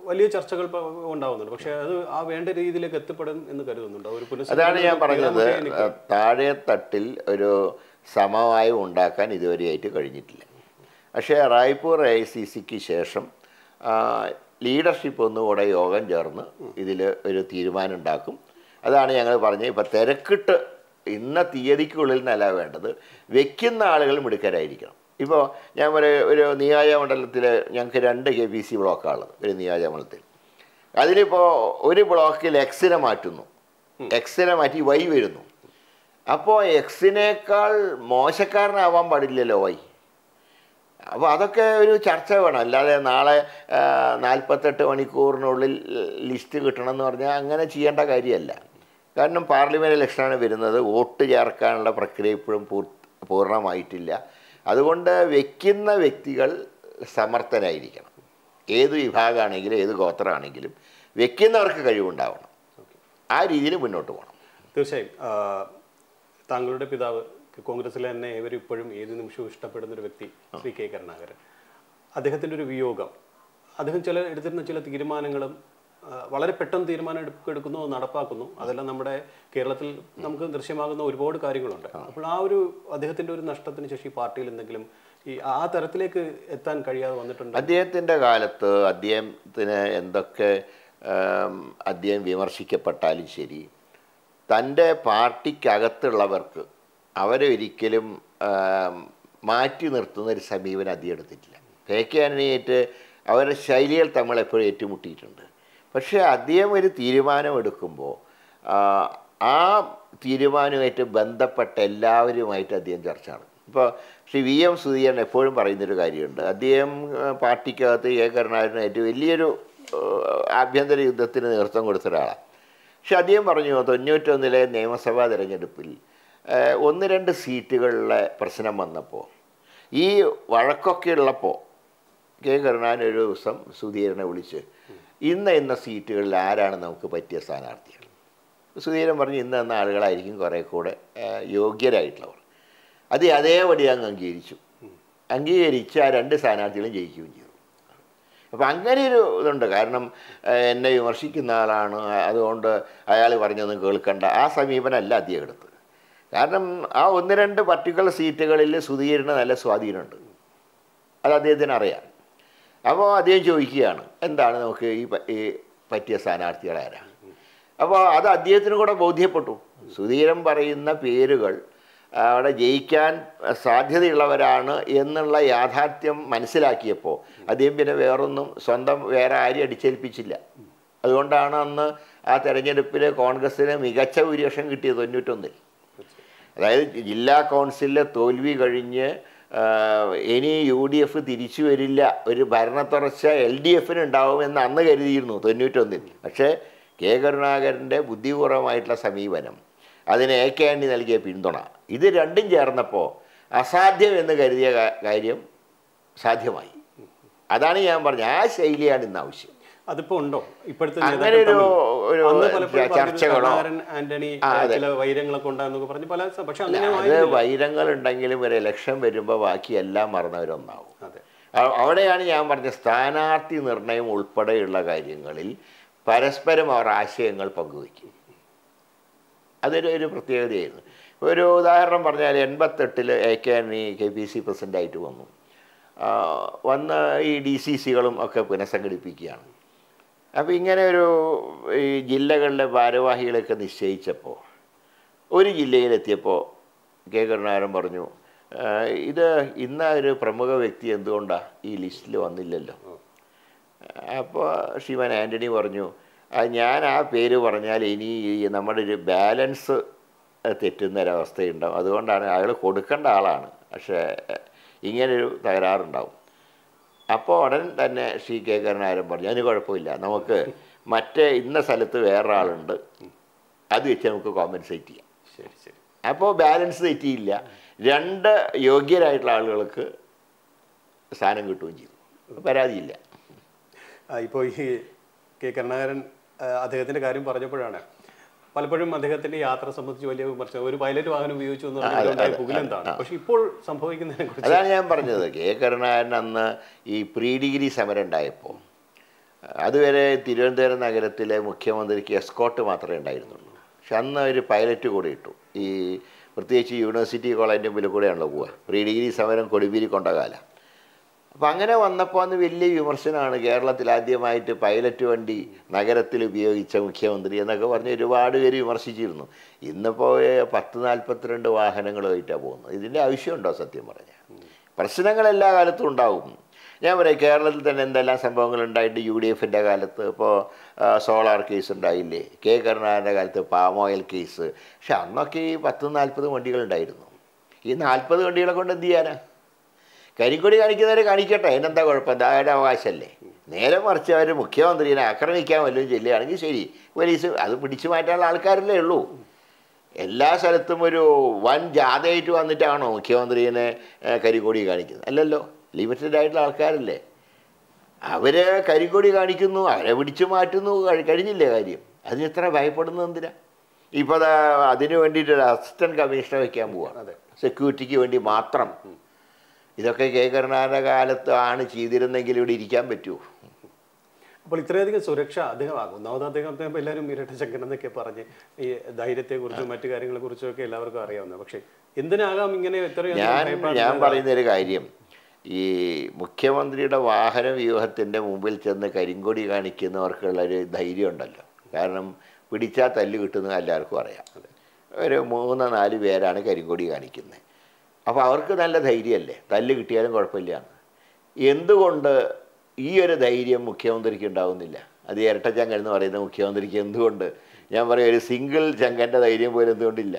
വലിയ ചർച്ചകൾ പ- ഉണ്ടാവുന്നുണ്ട്. പക്ഷേ അത് ആ വേണ്ട രീതിയിലേക്ക് എത്തിപ്പെടും എന്ന് കരുതുന്നുണ്ടോ? ഒരു അതാണ് ഞാൻ പുനഃസംഘടന പറഞ്ഞത്, എനിക്ക് താഴെ തട്ടിൽ ഒരു സമവായം ഉണ്ടാക്കാൻ ഇതുവരെയായിട്ട് കഴിഞ്ഞിട്ടില്ല. പക്ഷേ റായ്പൂർ എ ഐ സി സിക്ക് ശേഷം ലീഡർഷിപ്പ് ഒന്നുകൂടെ യോഗം ചേർന്ന് ഇതിൽ ഒരു തീരുമാനം ഉണ്ടാക്കും. അതാണ് ഞങ്ങൾ പറഞ്ഞത്. ഇപ്പം തിരക്കിട്ട് ഇന്ന തീയതിക്കുള്ളിൽ നിന്നല്ല വേണ്ടത്, വെക്കുന്ന ആളുകൾ മിടുക്കരായിരിക്കണം. ഇപ്പോൾ ഞാൻ ഒരു ഒരു നിയോജകമണ്ഡലത്തിൽ ഞങ്ങൾക്ക് രണ്ട് കെ പി സി ബ്ലോക്കാണുള്ളത് ഒരു നിയോജകമണ്ഡലത്തിൽ. അതിലിപ്പോൾ ഒരു ബ്ലോക്കിൽ എക്സിനെ മാറ്റുന്നു, എക്സിനെ മാറ്റി വൈ വരുന്നു. അപ്പോൾ എക്സിനേക്കാൾ മോശക്കാരനാവാൻ പാടില്ലല്ലോ വൈ. അപ്പോൾ അതൊക്കെ ഒരു ചർച്ച വേണം. അല്ലാതെ നാളെ നാൽപ്പത്തെട്ട് മണിക്കൂറിനുള്ളിൽ ലിസ്റ്റ് കിട്ടണം എന്ന് പറഞ്ഞാൽ അങ്ങനെ ചെയ്യേണ്ട കാര്യമല്ല. കാരണം പാർലമെൻറ്റ് ഇലക്ഷനാണ് വരുന്നത്, വോട്ട് ചേർക്കാനുള്ള പ്രക്രിയ ഇപ്പോഴും പൂർ പൂർണ്ണമായിട്ടില്ല. അതുകൊണ്ട് വെക്കുന്ന വ്യക്തികൾ സമർത്ഥരായിരിക്കണം. ഏത് വിഭാഗമാണെങ്കിലും ഏത് ഗോത്രമാണെങ്കിലും വെക്കുന്നവർക്ക് കഴിവുണ്ടാവണം. ആ രീതിയിൽ മുന്നോട്ട് പോകണം. തീർച്ചയായും താങ്കളുടെ പിതാവ് കോൺഗ്രസ്സിലെ തന്നെ ഏവരും ഇപ്പോഴും ഏത് നിമിഷവും ഇഷ്ടപ്പെടുന്ന ഒരു വ്യക്തി ശ്രീ കെ കരുണാകരൻ, അദ്ദേഹത്തിൻ്റെ ഒരു വിയോഗം, അദ്ദേഹം ചില എടുത്തിരുന്ന ചില തീരുമാനങ്ങളും വളരെ പെട്ടെന്ന് തീരുമാനം എടുക്കുന്നു, നടപ്പാക്കുന്നു. അതെല്ലാം നമ്മുടെ കേരളത്തിൽ നമുക്ക് ദൃശ്യമാകുന്ന ഒരുപാട് കാര്യങ്ങളുണ്ട്. അപ്പോൾ ആ ഒരു അദ്ദേഹത്തിൻ്റെ ഒരു നഷ്ടത്തിന് ശേഷം പാർട്ടിയിൽ എന്തെങ്കിലും ഈ ആ തരത്തിലേക്ക് എത്താൻ കഴിയാതെ വന്നിട്ടുണ്ട്? അദ്ദേഹത്തിൻ്റെ കാലത്ത് അദ്ദേഹത്തിന് എന്തൊക്കെ അദ്ദേഹം വിമർശിക്കപ്പെട്ടാലും ശരി, തൻ്റെ പാർട്ടിക്കകത്തുള്ളവർക്ക് അവരെ ഒരിക്കലും മാറ്റി നിർത്തുന്ന ഒരു സമീപനം അദ്ദേഹം എടുത്തിട്ടില്ല. കെ കെ ആന്റണിയായിട്ട് അവരുടെ ശൈലികൾ തമ്മിൽ എപ്പോഴും ഏറ്റുമുട്ടിയിട്ടുണ്ട്. പക്ഷേ അദ്ദേഹം ഒരു തീരുമാനം എടുക്കുമ്പോൾ ആ തീരുമാനവുമായിട്ട് ബന്ധപ്പെട്ട എല്ലാവരുമായിട്ട് അദ്ദേഹം ചർച്ച നടത്തും. ഇപ്പോൾ ശ്രീ വി എം സുധീരൻ എപ്പോഴും പറയുന്നൊരു കാര്യമുണ്ട്. അദ്ദേഹം പാർട്ടിക്കകത്ത് കെ കരുണാകരനായിട്ട് വലിയൊരു ആഭ്യന്തര യുദ്ധത്തിന് നേതൃത്വം കൊടുത്ത ഒരാളാണ്. പക്ഷെ അദ്ദേഹം പറഞ്ഞു തൊണ്ണൂറ്റൊന്നിലെ നിയമസഭാ തിരഞ്ഞെടുപ്പിൽ ഒന്ന് രണ്ട് സീറ്റുകളിലെ പ്രശ്നം വന്നപ്പോൾ ഈ വഴക്കൊക്കെ ഉള്ളപ്പോൾ കെ കരുണാകരൻ ഒരു ദിവസം സുധീരനെ വിളിച്ച് ഇന്ന ഇന്ന സീറ്റുകളിൽ ആരാണ് നമുക്ക് പറ്റിയ സ്ഥാനാർത്ഥികൾ. സുധീരൻ പറഞ്ഞു ഇന്ന എന്ന ആളുകളായിരിക്കും കുറേ കൂടെ യോഗ്യരായിട്ടുള്ളവർ. അത് അതേപടി അങ്ങ് അംഗീകരിച്ചു. അംഗീകരിച്ച് ആ രണ്ട് സ്ഥാനാർത്ഥികളും ജയിക്കുകയും ചെയ്തു. അപ്പം അങ്ങനെ ഒരു ഇതുണ്ട്. കാരണം എന്നെ വിമർശിക്കുന്ന ആളാണ്, അതുകൊണ്ട് അയാൾ പറഞ്ഞൊന്നും കേൾക്കണ്ട, ആ സമീപനമല്ല അദ്ദേഹം എടുത്തത്. കാരണം ആ ഒന്ന് രണ്ട് പർട്ടിക്കുലർ സീറ്റുകളിൽ സുധീരന് നല്ല സ്വാധീനമുണ്ട്, അത് അദ്ദേഹത്തിന് അറിയാം. അപ്പോൾ അദ്ദേഹം ചോദിക്കുകയാണ് എന്താണ് നമുക്ക് ഈ ഈ പറ്റിയ സ്ഥാനാർത്ഥികളാരാ. അപ്പോൾ അത് അദ്ദേഹത്തിന് കൂടെ ബോധ്യപ്പെട്ടു. സുധീരൻ പറയുന്ന പേരുകൾ അവിടെ ജയിക്കാൻ സാധ്യതയുള്ളവരാണ് എന്നുള്ള യാഥാർത്ഥ്യം മനസ്സിലാക്കിയപ്പോൾ അദ്ദേഹം പിന്നെ വേറൊന്നും സ്വന്തം വേറെ ആരും അടിച്ചേൽപ്പിച്ചില്ല. അതുകൊണ്ടാണ് അന്ന് ആ തെരഞ്ഞെടുപ്പിൽ കോൺഗ്രസ്സിന് മികച്ച ഭൂരിപക്ഷം കിട്ടിയത് തൊണ്ണൂറ്റൊന്നിൽ. അതായത് ജില്ലാ കൗൺസിലിലെ തോൽവി കഴിഞ്ഞ് ഇനി യു ഡി എഫ് തിരിച്ചു വരില്ല, ഒരു ഭരണത്തുടർച്ച എൽ ഡി എഫിന് ഉണ്ടാവുമെന്ന് അന്ന് കരുതിയിരുന്നു തൊണ്ണൂറ്റൊന്നിൽ. പക്ഷേ കെ കരുണാകരൻ്റെ ബുദ്ധിപൂർവമായിട്ടുള്ള സമീപനം, അതിന് എ കെ ആന്റണി നൽകിയ പിന്തുണ, ഇത് രണ്ടും ചേർന്നപ്പോൾ അസാധ്യം എന്ന് കരുതിയ കാര്യം സാധ്യമായി. അതാണ് ഞാൻ പറഞ്ഞത്, ആ ശൈലിയാണ് ഇന്ന് ആവശ്യം. അതിപ്പോ ഉണ്ടോ ഇപ്പോഴത്തെ അങ്ങനെ ഒരു ഒരു ചർച്ചകളോ വൈരങ്ങളൊക്കെ ഉണ്ടാകുന്നൊക്കെ പറഞ്ഞു പല. പക്ഷെ അത് വൈരങ്ങൾ ഉണ്ടെങ്കിലും ഒരു ഇലക്ഷൻ വരുമ്പോൾ ബാക്കി എല്ലാം മറന്നവരൊന്നാവും. അവിടെയാണ് ഞാൻ പറഞ്ഞ സ്ഥാനാർത്ഥി നിർണയം ഉൾപ്പെടെയുള്ള കാര്യങ്ങളിൽ പരസ്പരം അവർ ആശയങ്ങൾ പങ്കുവയ്ക്കും. അതൊരു ഒരു പ്രത്യേകതയായിരുന്നു. ഒരു ഉദാഹരണം പറഞ്ഞാൽ എൺപത്തെട്ടിൽ A K Antony K P C പ്രസിഡൻ്റായിട്ട് വന്നു. വന്ന് ഈ ഡി സി സികളും ഒക്കെ പുനഃസംഘടിപ്പിക്കുകയാണ്. അപ്പോൾ ഇങ്ങനെ ഒരു ഈ ജില്ലകളിലെ ഭാരവാഹികളൊക്കെ നിശ്ചയിച്ചപ്പോൾ ഒരു ജില്ലയിലെത്തിയപ്പോൾ കെ കരുണാകരൻ പറഞ്ഞു ഇത് ഇന്ന ഒരു പ്രമുഖ വ്യക്തി എന്തുകൊണ്ടാണ് ഈ ലിസ്റ്റിൽ വന്നില്ലല്ലോ. അപ്പോൾ ശ്രീമാൻ ആൻ്റണി പറഞ്ഞു ഞാൻ ആ പേര് പറഞ്ഞാൽ ഇനി നമ്മുടെ ഒരു ബാലൻസ് തെറ്റുന്നൊരവസ്ഥയുണ്ടാവും, അതുകൊണ്ടാണ് അയാൾ കൊടുക്കേണ്ട ആളാണ്, പക്ഷേ ഇങ്ങനൊരു തകരാറുണ്ടാവും. അപ്പോൾ ഉടൻ തന്നെ ശ്രീ കെ കരുണാകരൻ പറഞ്ഞു അതിന് കുഴപ്പമില്ല, നമുക്ക് മറ്റേ ഇന്ന സ്ഥലത്ത് വേറൊരാളുണ്ട്, അത് വെച്ച് നമുക്ക് കോമ്പൻസേറ്റ് ചെയ്യാം. ശരി ശരി. അപ്പോൾ ബാലൻസ് തെറ്റിയില്ല, രണ്ട് യോഗ്യരായിട്ടുള്ള ആളുകൾക്ക് സ്ഥാനം കിട്ടുകയും ചെയ്തു, പരാതിയില്ല. ഇപ്പോൾ ഈ കെ കരുണാകരൻ അദ്ദേഹത്തിൻ്റെ കാര്യം പറഞ്ഞപ്പോഴാണ് പലപ്പോഴും അദ്ദേഹത്തിന്റെ യാത്ര സംബന്ധിച്ച് വലിയ വിമർശനം, ഒരു പൈലറ്റ് വാഹനം ഉപയോഗിച്ചു എന്ന് പറഞ്ഞാൽ പുകലെന്താണ്. പക്ഷെ ഇപ്പോൾ സംഭവിക്കുന്നതിനെ കുറിച്ച് അതാണ് ഞാൻ പറഞ്ഞത്. കെ കരുണാകരൻ അന്ന് ഈ പ്രീ ഡിഗ്രി സമരം ഉണ്ടായപ്പോൾ അതുവരെ തിരുവനന്തപുരം നഗരത്തിലെ മുഖ്യമന്ത്രിക്ക് എസ്കോട്ട് മാത്രമേ ഉണ്ടായിരുന്നുള്ളൂ. പക്ഷെ അന്ന് ഒരു പൈലറ്റ് കൂടെ ഇട്ടു. ഈ പ്രത്യേകിച്ച് യൂണിവേഴ്സിറ്റി കോളേജിൻ്റെ മുമ്പിൽ കൂടെയാണല്ലോ പോവുക. പ്രീ ഡിഗ്രി സമരം കൊടുപിരി കൊണ്ട കാലം. അപ്പം അങ്ങനെ വന്നപ്പോൾ അന്ന് വലിയ വിമർശനമാണ്. കേരളത്തിൽ ആദ്യമായിട്ട് പൈലറ്റ് വണ്ടി നഗരത്തിൽ ഉപയോഗിച്ച മുഖ്യമന്ത്രി എന്നൊക്കെ പറഞ്ഞ് ഒരുപാട് പേര് വിമർശിച്ചിരുന്നു. ഇന്നിപ്പോൾ പത്ത് നാൽപ്പത്തിരണ്ട് വാഹനങ്ങളുമായിട്ടാണ് പോകുന്നത്. ഇതിൻ്റെ ആവശ്യമുണ്ടോ? സത്യം പറഞ്ഞാൽ പ്രശ്നങ്ങൾ എല്ലാ കാലത്തും ഉണ്ടാവും. ഞാൻ പറയാം, കേരളത്തിൽ തന്നെ എന്തെല്ലാം സംഭവങ്ങൾ ഉണ്ടായിട്ട് യു ഡി എഫിൻ്റെ കാലത്ത് ഇപ്പോൾ സോളാർ കേസ് ഉണ്ടായില്ലേ, കെ കരുണാകരൻ്റെ കാലത്ത് പാം ഓയിൽ കേസ്. പക്ഷെ അന്നൊക്കെ ഈ പത്ത് നാൽപ്പത് വണ്ടികളുണ്ടായിരുന്നു. ഈ നാൽപ്പത് വണ്ടികളെ കൊണ്ട് എന്ത് ചെയ്യാനാ? കരിങ്കൊടി കാണിക്കുന്നവരെ കാണിക്കട്ടെ, അതിനെന്താ കുഴപ്പം? എന്താ അവരുടെ അവകാശമല്ലേ? നേരെ മറിച്ച് അവർ മുഖ്യമന്ത്രിനെ ആക്രമിക്കാൻ വല്ലതും ചെല്ലുകയാണെങ്കിൽ ശരി, പോലീസ് അത് പിടിച്ചു മാറ്റാനുള്ള ആൾക്കാരല്ലേ ഉള്ളൂ. എല്ലാ സ്ഥലത്തും ഒരു വൻ ജാഥയായിട്ട് വന്നിട്ടാണോ മുഖ്യമന്ത്രിനെ കരിങ്കൊടി കാണിക്കുന്നത്? അല്ലല്ലോ, ലിമിറ്റഡ് ആയിട്ടുള്ള ആൾക്കാരല്ലേ. അവർ കരിങ്കൊടി കാണിക്കുന്നു, അവരെ പിടിച്ചു മാറ്റുന്നു, കഴിഞ്ഞില്ലേ കാര്യം. അതിന് ഇത്ര ഭയപ്പെടുന്നത് എന്തിനാ? ഇപ്പോൾ അതാ അതിന് വേണ്ടിയിട്ട് ഒരു അസിസ്റ്റൻറ്റ് കമ്മീഷണർ വയ്ക്കാൻ പോവുകയാണ്, സെക്യൂരിറ്റിക്ക് വേണ്ടി മാത്രം. ഇതൊക്കെ കെ കരുണാകരൻ്റെ കാലത്ത് ആണ് ചെയ്തിരുന്നെങ്കിൽ ഇവിടെ ഇരിക്കാൻ പറ്റുമോ? അപ്പോൾ ഇത്രയധികം സുരക്ഷ അദ്ദേഹമാകും. ഒന്നാമത് അദ്ദേഹം അദ്ദേഹം എല്ലാവരും ഇരട്ടച്ചങ്കൻ എന്നൊക്കെ പറഞ്ഞ് ഈ ധൈര്യത്തെക്കുറിച്ചും മറ്റു കാര്യങ്ങളെക്കുറിച്ചും ഒക്കെ എല്ലാവർക്കും അറിയാവുന്നത്. പക്ഷേ എന്തിനാകാം ഇങ്ങനെ എത്രയോ? ഞാൻ ഞാൻ പറയുന്നൊരു കാര്യം, ഈ മുഖ്യമന്ത്രിയുടെ വാഹന വ്യൂഹത്തിൻ്റെ മുമ്പിൽ ചെന്ന് കരിങ്കൊടി കാണിക്കുന്നവർക്കുള്ളൊരു ധൈര്യം ഉണ്ടല്ലോ. കാരണം പിടിച്ചാൽ തല്ല് കിട്ടുന്നത് എല്ലാവർക്കും അറിയാം. ഒരു മൂന്ന് നാല് പേരാണ് കരിങ്കൊടി കാണിക്കുന്നത്. അപ്പോൾ അവർക്ക് നല്ല ധൈര്യമല്ലേ, തല്ല് കിട്ടിയാലും കുഴപ്പമില്ല. എന്തുകൊണ്ട് ഈ ഒരു ധൈര്യം മുഖ്യമന്ത്രിക്ക് ഉണ്ടാവുന്നില്ല? അത് ഇരട്ട ചങ്കൻ എന്ന് പറയുന്ന മുഖ്യമന്ത്രിക്ക് എന്തുകൊണ്ട്, ഞാൻ പറയും, ഒരു സിംഗിൾ ചങ്കൻ്റെ ധൈര്യം പോലും എന്തുകൊണ്ടില്ല?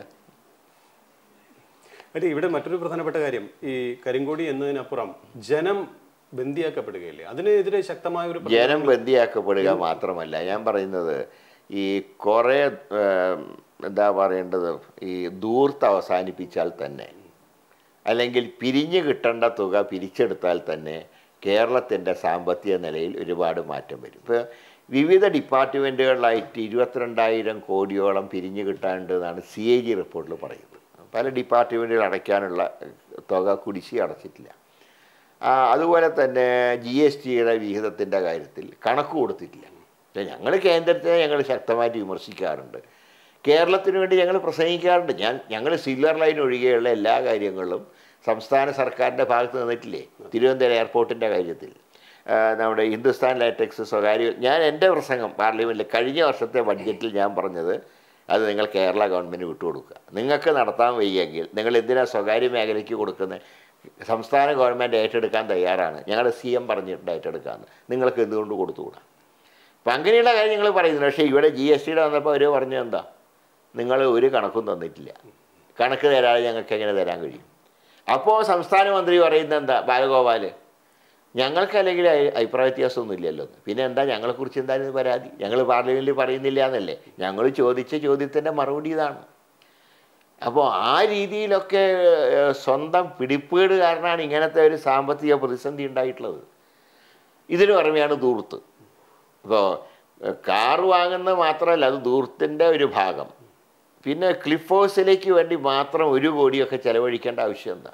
അല്ലെ, ഇവിടെ മറ്റൊരു പ്രധാനപ്പെട്ട കാര്യം, ഈ കരിങ്കൊടി എന്നതിനപ്പുറം ജനം ബന്ദിയാക്കപ്പെടുകയില്ലേ? അതിനെതിരെ ശക്തമായ ഒരു ജനം ബന്ദിയാക്കപ്പെടുക മാത്രമല്ല, ഞാൻ പറയുന്നത് ഈ കുറേ എന്താ പറയേണ്ടത്, ഈ ധൂർത്ത് അവസാനിപ്പിച്ചാൽ തന്നെ, അല്ലെങ്കിൽ പിരിഞ്ഞു കിട്ടേണ്ട തുക പിരിച്ചെടുത്താൽ തന്നെ കേരളത്തിൻ്റെ സാമ്പത്തിക നിലയിൽ ഒരുപാട് മാറ്റം വരും. ഇപ്പോൾ വിവിധ ഡിപ്പാർട്ട്മെൻറ്റുകളിലായിട്ട് ഇരുപത്തിരണ്ടായിരം കോടിയോളം പിരിഞ്ഞു കിട്ടാനുണ്ട് എന്നാണ് സി എ ജി റിപ്പോർട്ടിൽ പറയുന്നത്. പല ഡിപ്പാർട്ട്മെൻറ്റുകൾ അടയ്ക്കാനുള്ള തുക കുടിശ്ശിക അടച്ചിട്ടില്ല. അതുപോലെ തന്നെ ജി എസ് ടിയുടെ വിഹിതത്തിൻ്റെ കാര്യത്തിൽ കണക്ക് കൊടുത്തിട്ടില്ല. ഞങ്ങൾ കേന്ദ്രത്തെ ഞങ്ങൾ ശക്തമായിട്ട് വിമർശിക്കാറുണ്ട്. കേരളത്തിന് വേണ്ടി ഞങ്ങൾ പ്രസംഗിക്കാറുണ്ട്. ഞാൻ ഞങ്ങൾ സിൽവർ ലൈൻ ഒഴികെയുള്ള എല്ലാ കാര്യങ്ങളിലും സംസ്ഥാന സർക്കാരിൻ്റെ ഭാഗത്ത് നിന്നിട്ടില്ലേ? തിരുവനന്തപുരം എയർപോർട്ടിൻ്റെ കാര്യത്തിൽ, നമ്മുടെ ഹിന്ദുസ്ഥാൻ ലാറ്റക്സ് സ്വകാര്യ, ഞാൻ എൻ്റെ പ്രസംഗം പാർലമെൻറ്റിൽ കഴിഞ്ഞ വർഷത്തെ ബഡ്ജറ്റിൽ ഞാൻ പറഞ്ഞത് അത് നിങ്ങൾ കേരള ഗവൺമെൻറ് വിട്ടുകൊടുക്കുക. നിങ്ങൾക്ക് നടത്താൻ വയ്യെങ്കിൽ നിങ്ങൾ എന്തിനാണ് സ്വകാര്യ മേഖലയ്ക്ക് കൊടുക്കുന്നത്? സംസ്ഥാന ഗവൺമെൻറ് ഏറ്റെടുക്കാൻ തയ്യാറാണ്, ഞങ്ങളുടെ സി എം പറഞ്ഞിട്ടുണ്ട് ഏറ്റെടുക്കാമെന്ന്, നിങ്ങൾക്ക് എന്തുകൊണ്ട് കൊടുത്തുകൂടാ? അപ്പം അങ്ങനെയുള്ള കാര്യം ഞങ്ങൾ പറയുന്നു. പക്ഷേ ഇവിടെ ജി എസ് ടിയുടെ വന്നപ്പോൾ അവർ പറഞ്ഞത് എന്താ? നിങ്ങൾ ഒരു കണക്കും തന്നിട്ടില്ല, കണക്ക് തരാതെ ഞങ്ങൾക്ക് എങ്ങനെ തരാൻ കഴിയും? അപ്പോൾ സംസ്ഥാന മന്ത്രി പറയുന്നത് എന്താ? ബാലഗോപാൽ, ഞങ്ങൾക്ക് അല്ലെങ്കിൽ അഭിപ്രായ വ്യത്യാസമൊന്നും ഇല്ലല്ലോ. പിന്നെ എന്താ ഞങ്ങളെക്കുറിച്ച് എന്തായാലും പരാതി? ഞങ്ങൾ പാർലമെൻറ്റിൽ പറയുന്നില്ല എന്നല്ലേ? ഞങ്ങൾ ചോദിച്ച ചോദ്യത്തിൻ്റെ മറുപടി ഇതാണ്. അപ്പോൾ ആ രീതിയിലൊക്കെ സ്വന്തം പിടിപ്പേട് കാരണമാണ് ഇങ്ങനത്തെ ഒരു സാമ്പത്തിക പ്രതിസന്ധി ഉണ്ടായിട്ടുള്ളത്. ഇതിന് പുറമെയാണ് ധൂർത്ത്. ഇപ്പോൾ കാർ വാങ്ങുന്നത് മാത്രമല്ല, അത് ധൂർത്തിൻ്റെ ഒരു ഭാഗം. പിന്നെ ക്ലിഫ് ഹൗസിലേക്ക് വേണ്ടി മാത്രം ഒരു കോടിയൊക്കെ ചിലവഴിക്കേണ്ട ആവശ്യം എന്താ?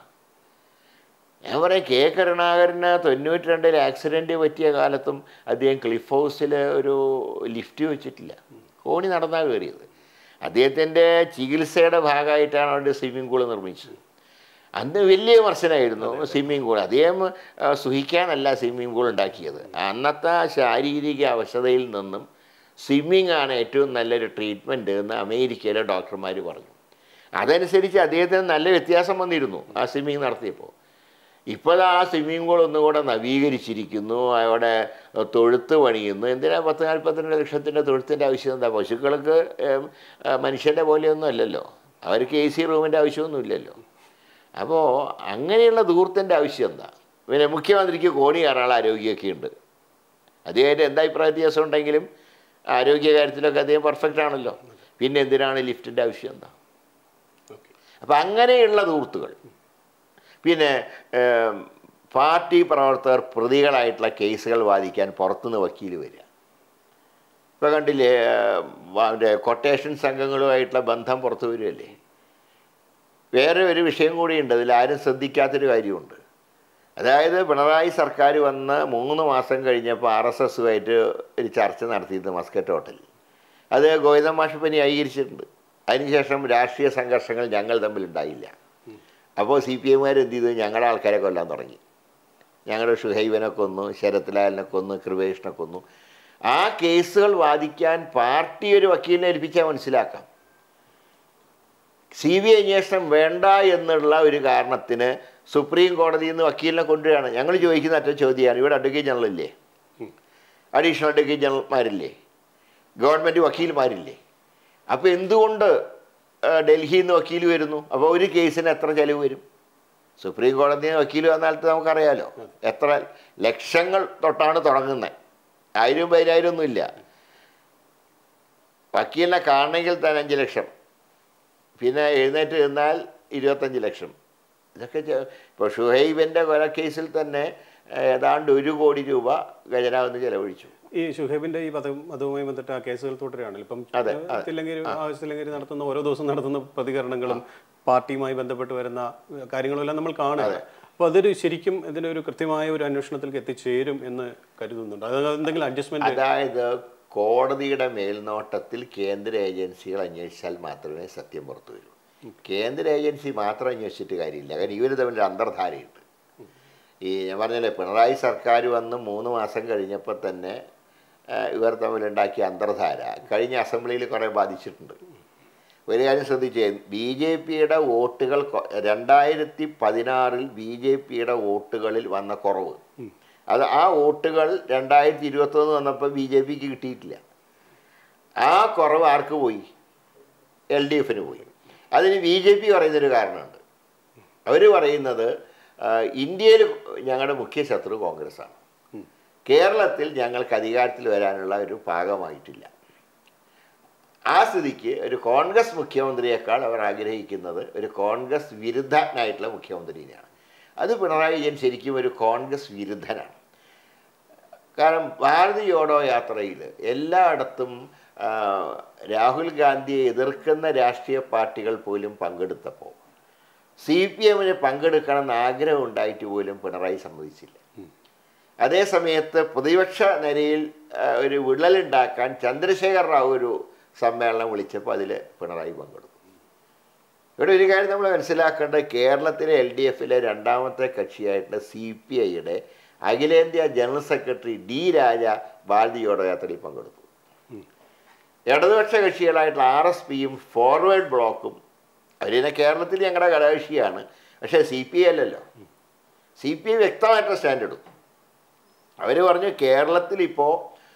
ഞാൻ പറയാം, കെ കരുണാകരന് തൊണ്ണൂറ്റി രണ്ടിൽ ആക്സിഡൻറ്റ് പറ്റിയ കാലത്തും അദ്ദേഹം ക്ലിഫ് ഹൗസിൽ ഒരു ലിഫ്റ്റ് വെച്ചിട്ടില്ല, കോണി നടന്നാ കയറിയത്. അദ്ദേഹത്തിൻ്റെ ചികിത്സയുടെ ഭാഗമായിട്ടാണ് അവിടെ സ്വിമ്മിംഗ് പൂൾ നിർമ്മിച്ചത്. അന്ന് വലിയ വിമർശനമായിരുന്നു സ്വിമ്മിംഗ് പൂൾ. അദ്ദേഹം സുഖിക്കാനല്ല സ്വിമ്മിംഗ് പൂൾ ഉണ്ടാക്കിയത്. അന്നത്തെ ശാരീരിക അവശതയിൽ നിന്നും സ്വിമ്മിംഗ് ആണ് ഏറ്റവും നല്ലൊരു ട്രീറ്റ്മെൻറ്റ് എന്ന് അമേരിക്കയിലെ ഡോക്ടർമാർ പറഞ്ഞു. അതനുസരിച്ച് അദ്ദേഹത്തിന് നല്ല വ്യത്യാസം വന്നിരുന്നു ആ സ്വിമ്മിങ് നടത്തിയപ്പോൾ. ഇപ്പോൾ ആ സ്വിമ്മിംഗ് പൂൾ ഒന്നുകൂടെ നവീകരിച്ചിരിക്കുന്നു, അവിടെ തൊഴുത്ത് പണിയുന്നു. എന്തിനാ പത്ത് നാൽപ്പത്തിരണ്ട് ലക്ഷത്തിൻ്റെ തൊഴുത്തിൻ്റെ ആവശ്യം എന്താ? പശുക്കൾക്ക് മനുഷ്യൻ്റെ പോലെയൊന്നും അല്ലല്ലോ, അവർക്ക് എ സി റൂമിൻ്റെ ആവശ്യമൊന്നും ഇല്ലല്ലോ. അപ്പോൾ അങ്ങനെയുള്ള ധൂർത്തിൻ്റെ ആവശ്യം എന്താ? പിന്നെ മുഖ്യമന്ത്രിക്ക് കോണി കയറാനുള്ള ആരോഗ്യമൊക്കെ ഉണ്ട്. അദ്ദേഹത്തെ എന്താ അഭിപ്രായ വ്യത്യാസം ഉണ്ടെങ്കിലും ആരോഗ്യകാര്യത്തിലൊക്കെ അദ്ദേഹം പെർഫെക്റ്റ് ആണല്ലോ. പിന്നെ എന്തിനാണ് ലിഫ്റ്റിൻ്റെ ആവശ്യം എന്താ? അപ്പം അങ്ങനെയുള്ള ധൂർത്തുകൾ. പിന്നെ പാർട്ടി പ്രവർത്തകർ പ്രതികളായിട്ടുള്ള കേസുകൾ വാദിക്കാൻ പുറത്തുനിന്ന് വക്കീൽ വരിക. ഇപ്പോൾ കണ്ടില്ലേ, മറ്റേ കൊട്ടേഷൻ സംഘങ്ങളുമായിട്ടുള്ള ബന്ധം പുറത്തു വരുമല്ലേ. വേറെ ഒരു വിഷയം കൂടിയുണ്ട്, അതിൽ ആരും ശ്രദ്ധിക്കാത്തൊരു കാര്യമുണ്ട്. അതായത് പിണറായി സർക്കാർ വന്ന് മൂന്ന് മാസം കഴിഞ്ഞപ്പോൾ ആർ എസ് എസുമായിട്ട് ഒരു ചർച്ച നടത്തിയിരുന്നു മസ്കറ്റ് ഹോട്ടലിൽ. അത് ഗോവിന്ദൻ മാഷ് ഇപ്പം ന്യായീകരിച്ചിട്ടുണ്ട്. അതിനുശേഷം രാഷ്ട്രീയ സംഘർഷങ്ങൾ ഞങ്ങൾ തമ്മിലുണ്ടായില്ല. അപ്പോൾ സി പി എമ്മുകാർ എന്ത് ചെയ്തു? ഞങ്ങളുടെ ആൾക്കാരെ കൊല്ലാൻ തുടങ്ങി. ഞങ്ങളുടെ ഷുഹൈബിനെ കൊന്നു, ശരത്ലാലിനെ കൊന്നു, കൃപേഷിനെ കൊന്നു. ആ കേസുകൾ വാദിക്കാൻ പാർട്ടി ഒരു വക്കീലിനെ ഏൽപ്പിച്ചാൽ മനസ്സിലാക്കാം. സി ബി ഐ അന്വേഷണം വേണ്ട എന്നുള്ള ഒരു കാരണത്തിന് സുപ്രീം കോടതിയിൽ നിന്ന് വക്കീലിനെ കൊണ്ടുവരികയാണ്. ഞങ്ങൾ ചോദിക്കുന്ന ഒറ്റ ചോദ്യമാണ്, ഇവിടെ അഡ്വക്കേറ്റ് ജനറലില്ലേ, അഡീഷണൽ അഡ്വക്കേറ്റ് ജനറൽമാരില്ലേ, ഗവൺമെൻറ് വക്കീൽമാരില്ലേ? അപ്പോൾ എന്തുകൊണ്ട് ഡൽഹിയിൽ നിന്ന് വക്കീൽ വരുന്നു? അപ്പോൾ ഒരു കേസിന് എത്ര ചിലവ് വരും? സുപ്രീം കോടതിയിൽ നിന്ന് വക്കീൽ വന്നാലത്ത് നമുക്കറിയാലോ എത്ര ലക്ഷങ്ങൾ തൊട്ടാണ് തുടങ്ങുന്നത്. ആയിരം പതിനായിരം ഒന്നുമില്ല. വക്കീലിനെ കാണണമെങ്കിൽ തന്നെ അഞ്ച് ലക്ഷം, പിന്നെ എഴുന്നേറ്റ് നിന്നാൽ ഇരുപത്തഞ്ച് ലക്ഷം. ഇതൊക്കെ ഇപ്പോൾ ഷുഹൈബിൻ്റെ കൊലക്കേസിൽ തന്നെ ഏതാണ്ട് ഒരു കോടി രൂപ ഖജനാവെന്ന് ചെലവഴിച്ചു. ഈ ഷുഹൈബിന്റെ ഈ പദം അതുമായി ബന്ധപ്പെട്ട് ആ കേസുകൾ തുടരുകയാണല്ലോ. ഇപ്പം തില്ലങ്കേരി തില്ലങ്കേരി നടത്തുന്ന ഓരോ ദിവസം നടത്തുന്ന പ്രതികരണങ്ങളും പാർട്ടിയുമായി ബന്ധപ്പെട്ട് വരുന്ന കാര്യങ്ങളും എല്ലാം നമ്മൾ കാണുക. അപ്പോൾ അതൊരു ശരിക്കും ഇതിൻ്റെ ഒരു കൃത്യമായ ഒരു അന്വേഷണത്തിലേക്ക് എത്തിച്ചേരും എന്ന് കരുതുന്നുണ്ട്. അത് എന്തെങ്കിലും അഡ്ജസ്റ്റ്മെന്റ്? അതായത് കോടതിയുടെ മേൽനോട്ടത്തിൽ കേന്ദ്ര ഏജൻസികൾ അന്വേഷിച്ചാൽ മാത്രമേ സത്യം പുറത്തു വരൂ. കേന്ദ്ര ഏജൻസി മാത്രം അന്വേഷിച്ചിട്ട് കാര്യമില്ല. കാരണം ഇവർ തമ്മിൽ അന്തർധാരയുണ്ട്. ഈ ഞാൻ പറഞ്ഞല്ലേ, പിണറായി സർക്കാർ വന്ന് മൂന്ന് മാസം കഴിഞ്ഞപ്പോൾ തന്നെ ഇവർ തമ്മിലുണ്ടാക്കിയ അന്തർധാര കഴിഞ്ഞ അസംബ്ലിയിൽ കുറേ ബാധിച്ചിട്ടുണ്ട്. ഒരു കാര്യം ശ്രദ്ധിച്ചേ, ബി ജെ പിയുടെ വോട്ടുകൾ രണ്ടായിരത്തി പതിനാറിൽ ബി ജെ പിയുടെ വോട്ടുകളിൽ വന്ന കുറവ്, അത് ആ വോട്ടുകൾ രണ്ടായിരത്തി ഇരുപത്തൊന്ന് വന്നപ്പോൾ ബി ജെ പിക്ക് കിട്ടിയിട്ടില്ല. ആ കുറവ് ആർക്ക് പോയി? എൽ ഡി എഫിന് പോയി. അതിന് ബി ജെ പി പറയുന്നൊരു കാരണമുണ്ട്. അവർ പറയുന്നത് ഇന്ത്യയിൽ ഞങ്ങളുടെ മുഖ്യ ശത്രു കോൺഗ്രസ്സാണ്, കേരളത്തിൽ ഞങ്ങൾക്ക് അധികാരത്തിൽ വരാനുള്ള ഒരു പാകമായിട്ടില്ല. ആ സ്ഥിതിക്ക് ഒരു കോൺഗ്രസ് മുഖ്യമന്ത്രിയേക്കാൾ അവർ ആഗ്രഹിക്കുന്നത് ഒരു കോൺഗ്രസ് വിരുദ്ധനായിട്ടുള്ള മുഖ്യമന്ത്രിനെയാണ്. അത് പിണറായി വിജയൻ ശരിക്കും ഒരു കോൺഗ്രസ് വിരുദ്ധനാണ്. കാരണം ഭാരത് ജോഡോ യാത്രയിൽ എല്ലായിടത്തും രാഹുൽ ഗാന്ധിയെ എതിർക്കുന്ന രാഷ്ട്രീയ പാർട്ടികൾ പോലും പങ്കെടുത്തപ്പോൾ സി പി എമ്മിന് പങ്കെടുക്കണമെന്ന് ആഗ്രഹം ഉണ്ടായിട്ട് പോലും പിണറായി സമ്മതിച്ചില്ല. അതേ സമയത്ത് പ്രതിപക്ഷ നിരയിൽ ഒരു വിള്ളലുണ്ടാക്കാൻ ചന്ദ്രശേഖർ റാവു ഒരു സമ്മേളനം വിളിച്ചപ്പോൾ അതിൽ പിണറായി പങ്കെടുത്തു. ഇവിടെ ഒരു കാര്യം നമ്മൾ മനസ്സിലാക്കേണ്ടത്, കേരളത്തിലെ എൽ ഡി എഫിലെ രണ്ടാമത്തെ കക്ഷിയായിട്ടുള്ള സി പി ഐയുടെ അഖിലേന്ത്യാ ജനറൽ സെക്രട്ടറി ഡി രാജ ഭാരത് ജോഡോ യാത്രയിൽ പങ്കെടുത്തു. ഇടതുപക്ഷ കക്ഷികളായിട്ടുള്ള ആർ എസ് പിയും ഫോർവേഡ് ബ്ലോക്കും അവരിനെ കേരളത്തിൽ ഞങ്ങളുടെ ഘടകകക്ഷിയാണ്, പക്ഷേ സി പി ഐ അല്ലല്ലോ. സി പി ഐ വ്യക്തമായിട്ടുള്ള സ്റ്റാൻഡ് എടുത്തു. അവർ പറഞ്ഞു കേരളത്തിൽ ഇപ്പോൾ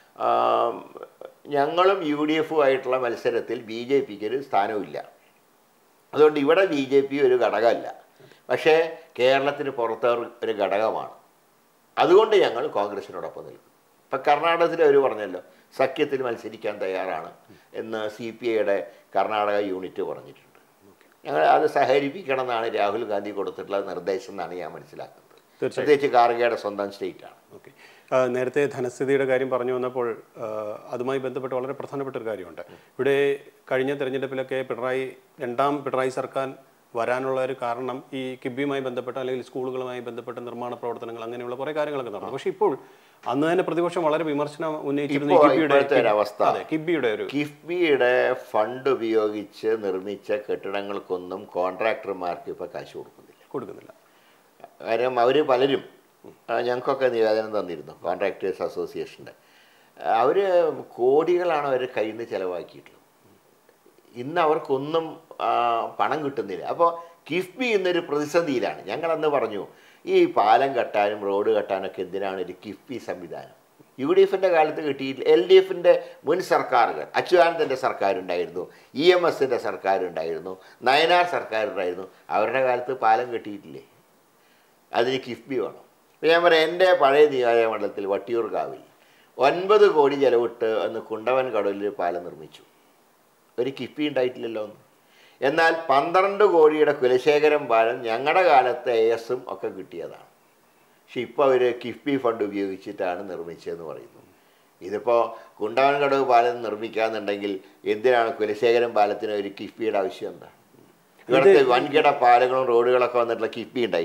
ഞങ്ങളും യു ഡി എഫും ആയിട്ടുള്ള മത്സരത്തിൽ ബി ജെ പിക്ക് ഒരു സ്ഥാനമില്ല, അതുകൊണ്ട് ഇവിടെ ബി ജെ പി ഒരു ഘടകമല്ല, പക്ഷേ കേരളത്തിന് പുറത്ത് ഒരു ഘടകമാണ്, അതുകൊണ്ട് ഞങ്ങൾ കോൺഗ്രസിനോടൊപ്പം നിൽക്കും. ഇപ്പം കർണാടകത്തിൽ അവർ പറഞ്ഞല്ലോ സഖ്യത്തിൽ മത്സരിക്കാൻ തയ്യാറാണ് എന്ന് സി പി ഐയുടെ കർണാടക യൂണിറ്റ് പറഞ്ഞിട്ടുണ്ട്. ഞങ്ങൾ അത് സഹകരിപ്പിക്കണം എന്നാണ് രാഹുൽ ഗാന്ധി കൊടുത്തിട്ടുള്ള നിർദ്ദേശം എന്നാണ് ഞാൻ മനസ്സിലാക്കുന്നത്. പ്രത്യേകിച്ച് കാർഗയുടെ സ്വന്തം സ്റ്റേറ്റാണ്. ഓക്കെ, നേരത്തെ ധനസ്ഥിതിയുടെ കാര്യം പറഞ്ഞു വന്നപ്പോൾ അതുമായി ബന്ധപ്പെട്ട് വളരെ പ്രധാനപ്പെട്ട ഒരു കാര്യമുണ്ട്. ഇവിടെ കഴിഞ്ഞ തെരഞ്ഞെടുപ്പിലൊക്കെ പിണറായി രണ്ടാം പിണറായി സർക്കാർ വരാനുള്ള ഒരു കാരണം ഈ കിബിയുമായി ബന്ധപ്പെട്ട അല്ലെങ്കിൽ സ്കൂളുകളുമായി ബന്ധപ്പെട്ട നിർമ്മാണ പ്രവർത്തനങ്ങൾ അങ്ങനെയുള്ള കുറേ കാര്യങ്ങളൊക്കെ നടന്നു. പക്ഷേ ഇപ്പോൾ അന്ന് തന്നെ പ്രതിപക്ഷം വളരെ വിമർശനം ഉന്നയിച്ചിരുന്നു അവസ്ഥ. കിബിയുടെ ഒരു കിഫ്ബിയുടെ ഫണ്ട് ഉപയോഗിച്ച് നിർമ്മിച്ച കെട്ടിടങ്ങൾക്കൊന്നും കോൺട്രാക്ടർമാർക്ക് ഇപ്പോൾ കാശ് കൊടുക്കുന്നില്ല കൊടുക്കുന്നില്ല കാര്യം അവർ പലരും ഞങ്ങൾക്കൊക്കെ നിവേദനം തന്നിരുന്നു, കോൺട്രാക്ടേഴ്സ് അസോസിയേഷൻ്റെ. അവർ കോടികളാണ് അവർ കയ്യിൽ നിന്ന് ചിലവാക്കിയിട്ടുള്ളത്. ഇന്ന് അവർക്കൊന്നും പണം കിട്ടുന്നില്ല. അപ്പോൾ കിഫ്ബി ഇന്നൊരു പ്രതിസന്ധിയിലാണ്. ഞങ്ങളന്ന് പറഞ്ഞു ഈ പാലം കെട്ടാനും റോഡ് കെട്ടാനൊക്കെ എന്തിനാണ് ഒരു കിഫ്ബി സംവിധാനം? യു ഡി എഫിൻ്റെ കാലത്ത് കിട്ടിയിട്ടില്ല. എൽ ഡി എഫിൻ്റെ മുൻ സർക്കാരുകൾ, അച്യുതാനന്ദൻ്റെ സർക്കാരുണ്ടായിരുന്നു, ഇ എം എസിൻ്റെ സർക്കാരുണ്ടായിരുന്നു, നയനാർ സർക്കാരുണ്ടായിരുന്നു, അവരുടെ കാലത്ത് പാലം കെട്ടിയിട്ടില്ലേ? അതിന് കിഫ്ബി വേണം. അപ്പോൾ ഞാൻ പറയാം, എൻ്റെ പഴയ നിയോജകമണ്ഡലത്തിൽ വട്ടിയൂർക്കാവിൽ ഒൻപത് കോടി ചെലവിട്ട് അന്ന് കുണ്ടവൻ കടലിൽ പാലം നിർമ്മിച്ചു. ഒരു കിഫ്ബി ഉണ്ടായിട്ടില്ലല്ലോ ഒന്ന്. എന്നാൽ പന്ത്രണ്ട് കോടിയുടെ കുലശേഖരം പാലം ഞങ്ങളുടെ കാലത്ത് എ എസും ഒക്കെ കിട്ടിയതാണ്. പക്ഷെ ഇപ്പോൾ അവർ കിഫ്ബി ഫണ്ട് ഉപയോഗിച്ചിട്ടാണ് നിർമ്മിച്ചതെന്ന് പറയുന്നു. ഇതിപ്പോൾ കുണ്ടവൻ കടവ് പാലം നിർമ്മിക്കാന്നുണ്ടെങ്കിൽ എന്തിനാണ് കുലശേഖരം പാലത്തിന് ഒരു കിഫ്ബിയുടെ ആവശ്യം? എന്താ? ഇവിടുത്തെ വൻകിട പാലങ്ങളും റോഡുകളൊക്കെ വന്നിട്ടുള്ള കിഫ്ബി ഉണ്ടായിട്ടാണോ?